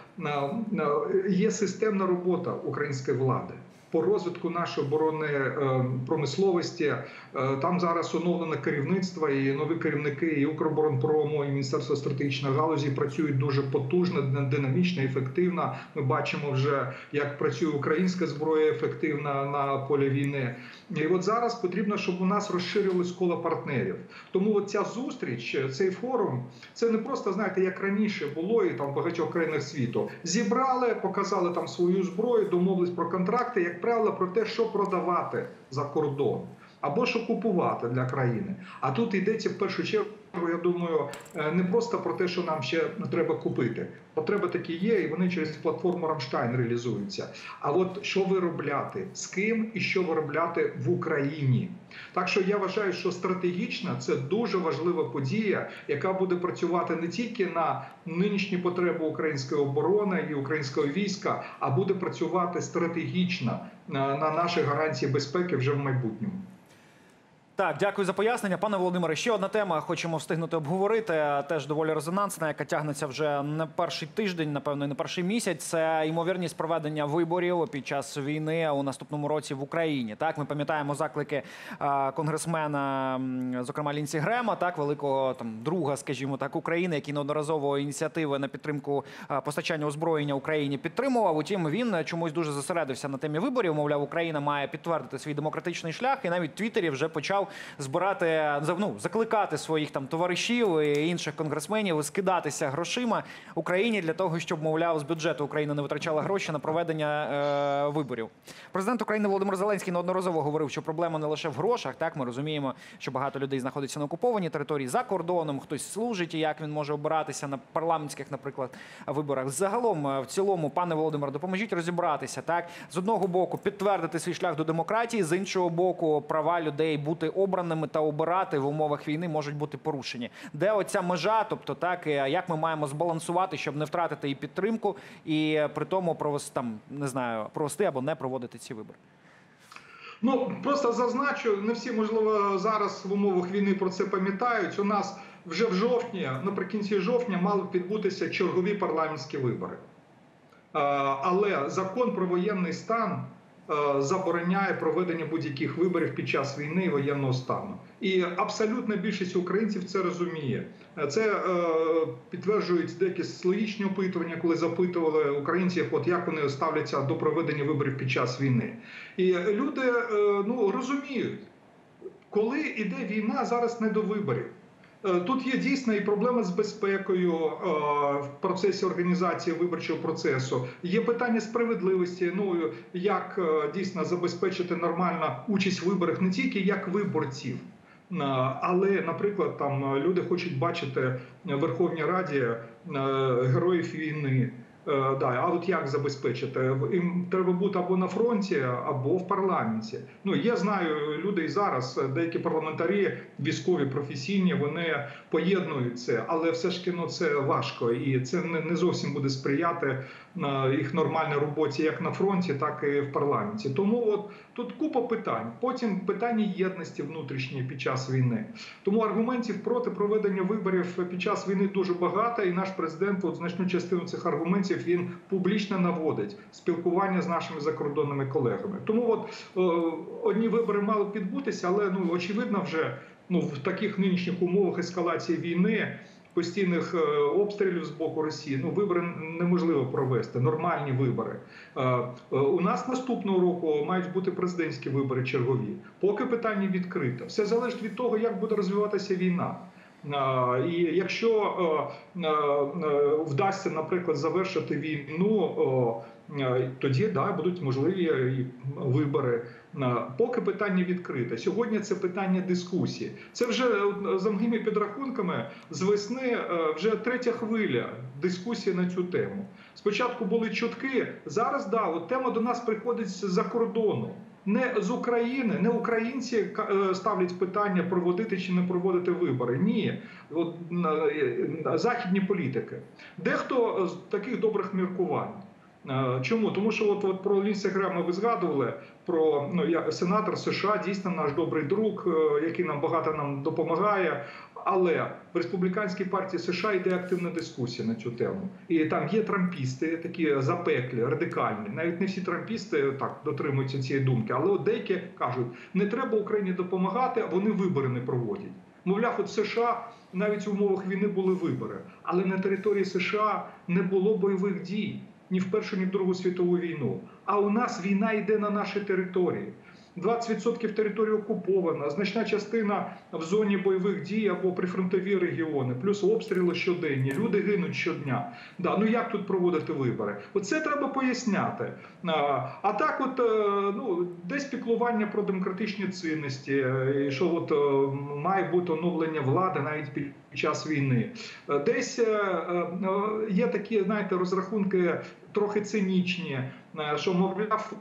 є системна робота української влади по розвитку нашої оборонної промисловості. Там зараз оновлене керівництво і нові керівники і Укроборонпрому, і Міністерства стратегічної галузі працюють дуже потужно, динамічно, ефективно. Ми бачимо вже, як працює українська зброя ефективно на полі війни. І от зараз потрібно, щоб у нас розширилось коло партнерів. Тому от ця зустріч, цей форум, це не просто, знаєте, як раніше було і там в багатьох країнах світу. Зібрали, показали там свою зброю, домовились про контракти, як правило, про те, що продавати за кордон або що купувати для країни. А тут йдеться в першу чергу, я думаю, не просто про те, що нам ще треба купити. Потреби такі є, і вони через платформу «Рамштайн» реалізуються. А от що виробляти, з ким і що виробляти в Україні. Так що я вважаю, що стратегічно це дуже важлива подія, яка буде працювати не тільки на нинішні потреби української оборони і українського війська, а буде працювати стратегічно на наші гарантії безпеки вже в майбутньому. Так, дякую за пояснення. Пане Володимире, ще одна тема хочемо встигнути обговорити, теж доволі резонансна, яка тягнеться вже не перший тиждень, напевно, і не перший місяць. Це ймовірність проведення виборів під час війни у наступному році в Україні. Так, ми пам'ятаємо заклики конгресмена, зокрема Лінсі Грема, так, великого там друга, скажімо так, України, який неодноразово ініціативи на підтримку постачання озброєння Україні підтримував. Утім, він чомусь дуже зосередився на темі виборів. Мовляв, Україна має підтвердити свій демократичний шлях, і навіть в Твіттері вже почав збирати, закликати своїх там товаришів і інших конгресменів скидатися грошима Україні для того, щоб, мовляв, з бюджету Україна не витрачала гроші на проведення виборів. Президент України Володимир Зеленський неодноразово говорив, що проблема не лише в грошах. Так, ми розуміємо, що багато людей знаходиться на окупованій території, за кордоном, хтось служить, і як він може обиратися на парламентських, наприклад, виборах. Загалом, в цілому, пане Володимире, допоможіть розібратися. Так, з одного боку, підтвердити свій шлях до демократії, з іншого боку, права людей бути обраними та обирати в умовах війни можуть бути порушені. Де оця межа, тобто так, як ми маємо збалансувати, щоб не втратити і підтримку, і при тому провести або не проводити ці вибори? Ну, просто зазначу, не всі, можливо, зараз в умовах війни про це пам'ятають. У нас вже в жовтні, наприкінці жовтня, мали відбутися чергові парламентські вибори. Але закон про воєнний стан забороняє проведення будь-яких виборів під час війни і воєнного стану. І абсолютна більшість українців це розуміє. Це підтверджують деякі соціологічні опитування, коли запитували українців, от як вони ставляться до проведення виборів під час війни. І люди розуміють, коли йде війна, зараз не до виборів. Тут є дійсно і проблеми з безпекою в процесі організації виборчого процесу. Є питання справедливості, як дійсно забезпечити нормальну участь в виборах не тільки як виборців, але, наприклад, там люди хочуть бачити в Верховній Раді героїв війни. А от як забезпечити? Їм треба бути або на фронті, або в парламенті. Я знаю, люди і зараз, деякі парламентарі, військові, професійні, вони поєднують це, але все ж це важко, і це не зовсім буде сприяти їх нормальній роботі як на фронті, так і в парламенті. Тому тут купа питань. Потім питання єдності внутрішньої під час війни. Тому аргументів проти проведення виборів під час війни дуже багато, і наш президент значну частину цих аргументів він публічно наводить спілкування з нашими закордонними колегами. Тому одні вибори мали б відбутися, але очевидно вже в таких нинішніх умовах ескалації війни, постійних обстрілів з боку Росії, вибори неможливо провести, нормальні вибори. У нас наступного року мають бути президентські вибори чергові. Поки питання відкрите. Все залежить від того, як буде розвиватися війна. І якщо вдасться, наприклад, завершити війну, тоді будуть можливі вибори. Поки питання відкрите. Сьогодні це питання дискусії. Це вже, за моїми підрахунками, з весни вже третя хвиля дискусії на цю тему. Спочатку були чутки, зараз, тема до нас приходить з-за кордону. Не з України, не українці ставлять питання проводити чи не проводити вибори. Ні, от, західні політики. Дехто з таких добрих міркувань. Чому? Тому що от про Лінсі Грема ви згадували, про сенатор США, дійсно наш добрий друг, який багато нам допомагає. Але в Республіканській партії США йде активна дискусія на цю тему. І там є трампісти, такі запеклі, радикальні. Навіть не всі трампісти так дотримуються цієї думки, але от деякі кажуть, не треба Україні допомагати, а вони вибори не проводять. Мовляв, от в США навіть в умовах війни були вибори, але на території США не було бойових дій ні в Першу, ні в Другу світову війну. А у нас війна йде на нашій території. 20% території окупована, значна частина в зоні бойових дій або прифронтові регіони, плюс обстріли щоденні, люди гинуть щодня. Да, ну як тут проводити вибори? Оце треба поясняти. А так десь піклування про демократичні цінності, і що має бути оновлення влади навіть під час війни. Десь є такі, знаєте, розрахунки трохи цинічні, що, мовляв,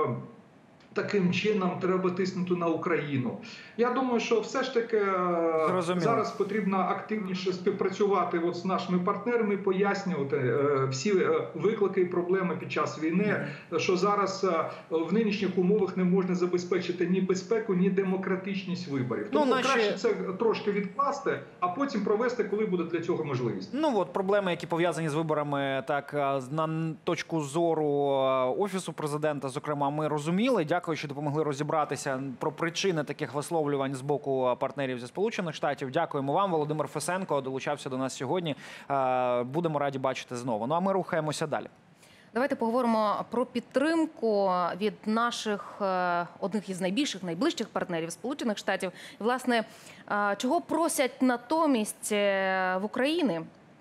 таким чином треба тиснути на Україну. Я думаю, що все ж таки зараз потрібно активніше співпрацювати з нашими партнерами, пояснювати всі виклики і проблеми під час війни, що зараз в нинішніх умовах не можна забезпечити ні безпеку, ні демократичність виборів. Тому краще це трошки відкласти, а потім провести, коли буде для цього можливість. Проблеми, які пов'язані з виборами, так, на точку зору Офісу президента, зокрема, ми розуміли. Дякую, що допомогли розібратися про причини таких висловлювань з боку партнерів зі Сполучених Штатів. Дякуємо вам. Володимир Фесенко долучався до нас сьогодні. Будемо раді бачити знову. Ну а ми рухаємося далі. Давайте поговоримо про підтримку від наших одних із найбільших, найближчих партнерів Сполучених Штатів. І, власне, чого просять натомість в Україні?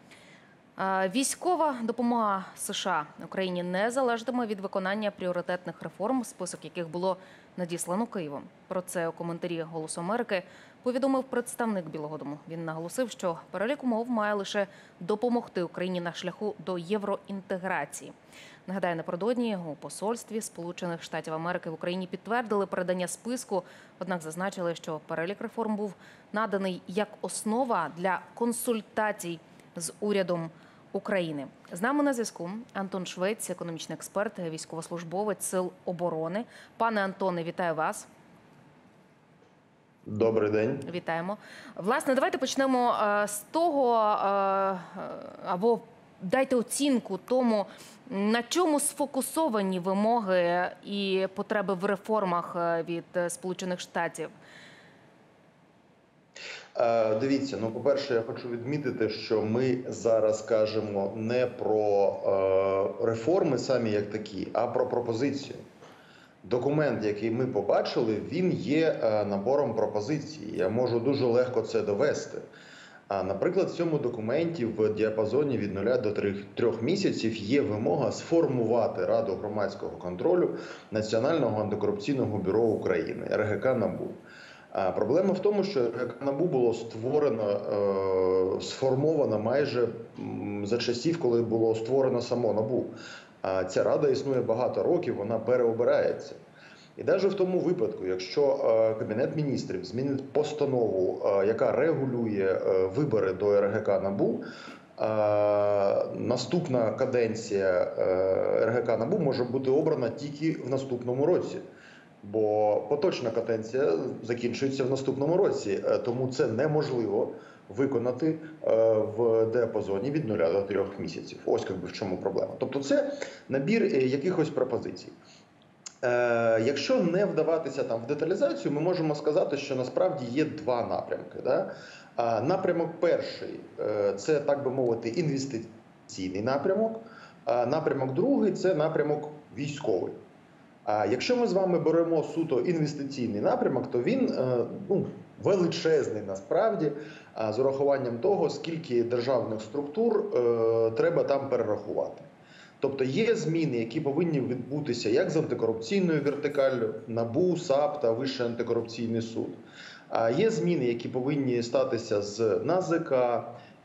Військова допомога США Україні не залежатиме від виконання пріоритетних реформ, список яких було надіслано Києвом. Про це у коментарі «Голосу Америки» повідомив представник Білого дому. Він наголосив, що перелік умов має лише допомогти Україні на шляху до євроінтеграції. Нагадаю, напередодні у посольстві Сполучених Штатів Америки в Україні підтвердили передання списку, однак зазначили, що перелік реформ був наданий як основа для консультацій з урядом України. З нами на зв'язку Антон Швець, економічний експерт, військовослужбовець Сил оборони. Пане Антоне, вітаю вас. Добрий день. Вітаємо. Власне, давайте почнемо з того, або дайте оцінку тому, на чому сфокусовані вимоги і потреби в реформах від Сполучених Штатів. Дивіться, по-перше, я хочу відмітити, що ми зараз кажемо не про реформи самі як такі, а про пропозицію. Документ, який ми побачили, він є набором пропозицій. Я можу дуже легко це довести. Наприклад, в цьому документі в діапазоні від 0 до 3 місяців є вимога сформувати Раду громадського контролю Національного антикорупційного бюро України, РГК НАБУ. Проблема в тому, що РГК НАБУ було сформовано майже за часів, коли було створено само НАБУ. Ця рада існує багато років, вона переобирається. І навіть в тому випадку, якщо Кабінет міністрів змінить постанову, яка регулює вибори до РГК НАБУ, наступна каденція РГК НАБУ може бути обрана тільки в наступному році. Бо поточна каденція закінчується в наступному році, тому це неможливо виконати в діапазоні від 0 до 3 місяців. Ось в чому проблема. Тобто це набір якихось пропозицій. Якщо не вдаватися в деталізацію, ми можемо сказати, що насправді є два напрямки. Напрямок перший – це, так би мовити, інвестиційний напрямок. Напрямок другий – це напрямок військовий. Якщо ми з вами беремо суто інвестиційний напрямок, то він величезний насправді, з урахуванням того, скільки державних структур треба там перерахувати. Тобто є зміни, які повинні відбутися як з антикорупційною вертикаллю, НАБУ, САП та Вищий антикорупційний суд. Є зміни, які повинні статися з НАЗК,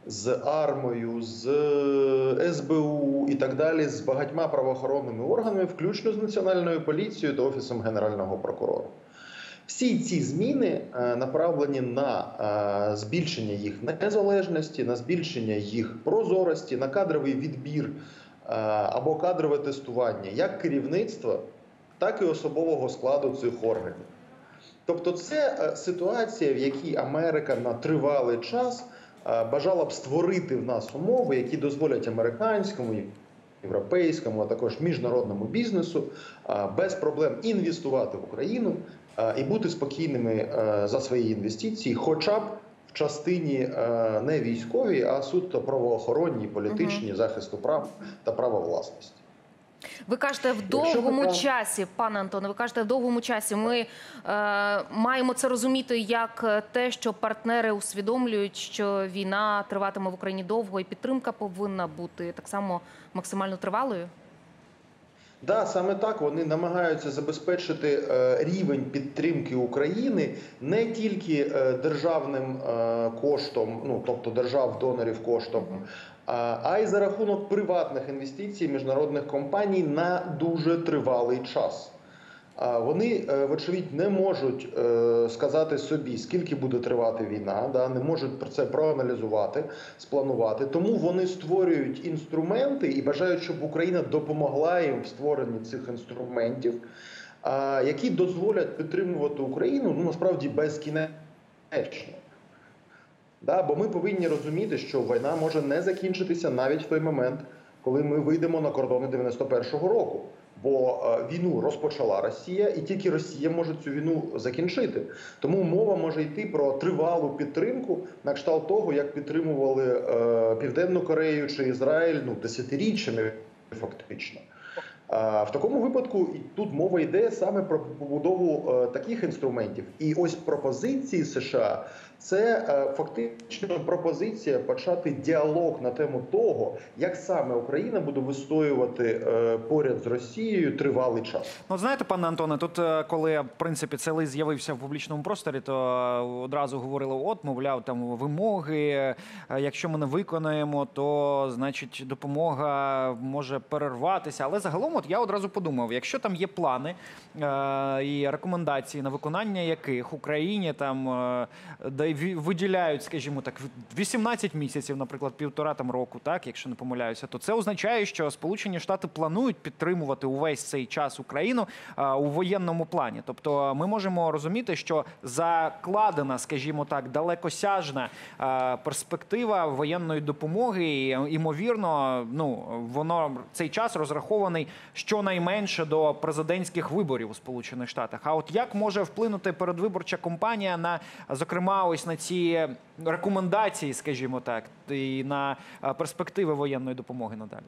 з АРМАю, з СБУ і так далі, з багатьма правоохоронними органами, включно з Національною поліцією та Офісом Генерального прокурора. Всі ці зміни направлені на збільшення їх незалежності, на збільшення їх прозорості, на кадровий відбір або кадрове тестування як керівництва, так і особового складу цих органів. Тобто це ситуація, в якій Америка на тривалий час бажала б створити в нас умови, які дозволять американському, європейському, а також міжнародному бізнесу без проблем інвестувати в Україну і бути спокійними за свої інвестиції, хоча б в частині не військовій, а суто правоохоронній, політичній, захисту прав та права власності. Ви кажете, в довгому часі, пане Антоне, ви кажете, в довгому часі ми маємо це розуміти як те, що партнери усвідомлюють, що війна триватиме в Україні довго і підтримка повинна бути так само максимально тривалою? Да, саме так. Вони намагаються забезпечити рівень підтримки України не тільки державним коштом, ну, тобто держав-донорів коштом, а й за рахунок приватних інвестицій міжнародних компаній на дуже тривалий час. Вони, вочевидь, не можуть сказати собі, скільки буде тривати війна, да, не можуть про це проаналізувати, спланувати. Тому вони створюють інструменти і бажають, щоб Україна допомогла їм в створенні цих інструментів, які дозволять підтримувати Україну, ну, насправді, безкінечно. Да, бо ми повинні розуміти, що війна може не закінчитися навіть в той момент, коли ми вийдемо на кордони 91-го року. Бо війну розпочала Росія, і тільки Росія може цю війну закінчити. Тому мова може йти про тривалу підтримку, на кшталт того, як підтримували Південну Корею чи Ізраїль, ну, десятиріччями фактично. В такому випадку тут мова йде саме про побудову таких інструментів. І ось пропозиції США – це фактично пропозиція почати діалог на тему того, як саме Україна буде вистоювати поряд з Росією тривалий час. Ну, знаєте, пане Антоне, тут, коли, в принципі, цей лист з'явився в публічному просторі, то одразу говорили, от, мовляв, там вимоги, якщо ми не виконаємо, то, значить, допомога може перерватися. Але загалом, от я одразу подумав, якщо там є плани і рекомендації, на виконання яких Україні там виділяють, скажімо так, 18 місяців, наприклад, 1,5 року, так, якщо не помиляюся, то це означає, що Сполучені Штати планують підтримувати увесь цей час Україну у воєнному плані. Тобто ми можемо розуміти, що закладена, скажімо так, далекосяжна перспектива воєнної допомоги, і, ймовірно, ну, цей час розрахований щонайменше до президентських виборів у Сполучених Штатах. А от як може вплинути передвиборча кампанія на, зокрема, ось на ці рекомендації, скажімо так, і на перспективи воєнної допомоги надалі?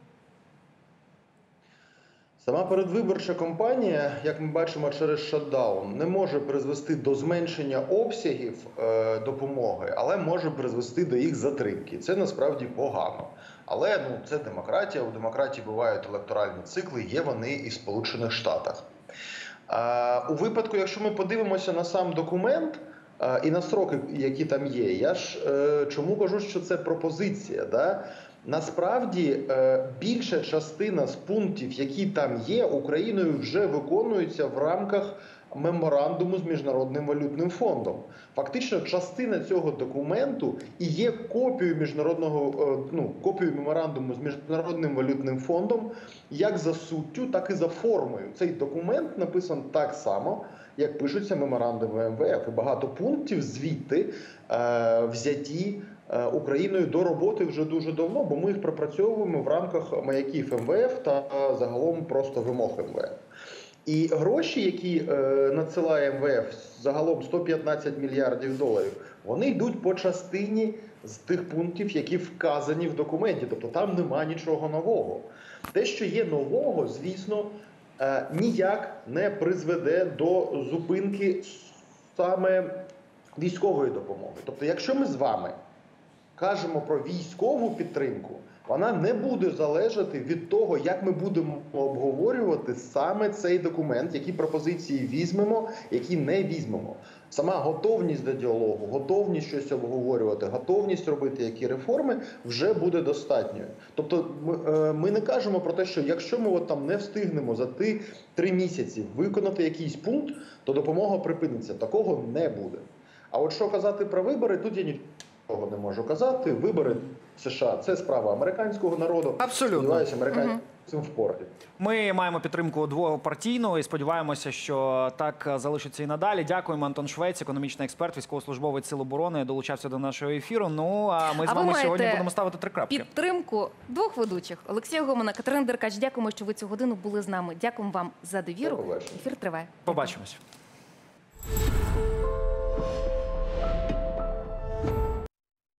Сама передвиборча кампанія, як ми бачимо через шатдаун, не може призвести до зменшення обсягів допомоги, але може призвести до їх затримки. Це насправді погано. Але ну, це демократія, у демократії бувають електоральні цикли, є вони і в Сполучених Штатах. У випадку, якщо ми подивимося на сам документ, і на строки, які там є. Я ж чому кажу, що це пропозиція, да? Насправді, більша частина з пунктів, які там є, Україною вже виконуються в рамках меморандуму з Міжнародним валютним фондом. Фактично, частина цього документу і є копією копією меморандуму з Міжнародним валютним фондом як за суттю, так і за формою. Цей документ написан так само, як пишуться меморандуми МВФ. І багато пунктів звідти взяті Україною до роботи вже дуже давно, бо ми їх пропрацьовуємо в рамках маяків МВФ та загалом просто вимог МВФ. І гроші, які надсилає МВФ, загалом 115 мільярдів доларів, вони йдуть по частині з тих пунктів, які вказані в документі. Тобто там нема нічого нового. Те, що є нового, звісно, ніяк не призведе до зупинки саме військової допомоги. Тобто, якщо ми з вами кажемо про військову підтримку, вона не буде залежати від того, як ми будемо обговорювати саме цей документ, які пропозиції візьмемо, які не візьмемо. Сама готовність до діалогу, готовність щось обговорювати, готовність робити які реформи вже буде достатньою. Тобто ми не кажемо про те, що якщо ми там не встигнемо за 3 місяці виконати якийсь пункт, то допомога припиниться. Такого не буде. А от що казати про вибори, тут я нічого не можу казати. Вибори в США – це справа американського народу. Абсолютно. Сподіваюся, американці з цим впорають. Ми маємо підтримку двопартійну і сподіваємося, що так залишиться і надалі. Дякуємо. Антон Швець, економічний експерт, військовослужбовець Сил оборони, долучався до нашого ефіру. Ну, а ми з вами сьогодні будемо ставити 3 крапки. Підтримку 2 ведучих. Олексія Гомана, Катерина Деркач. Дякуємо, що ви цю годину були з нами. Дякуємо вам за довіру. Ефір триває. Побачимось.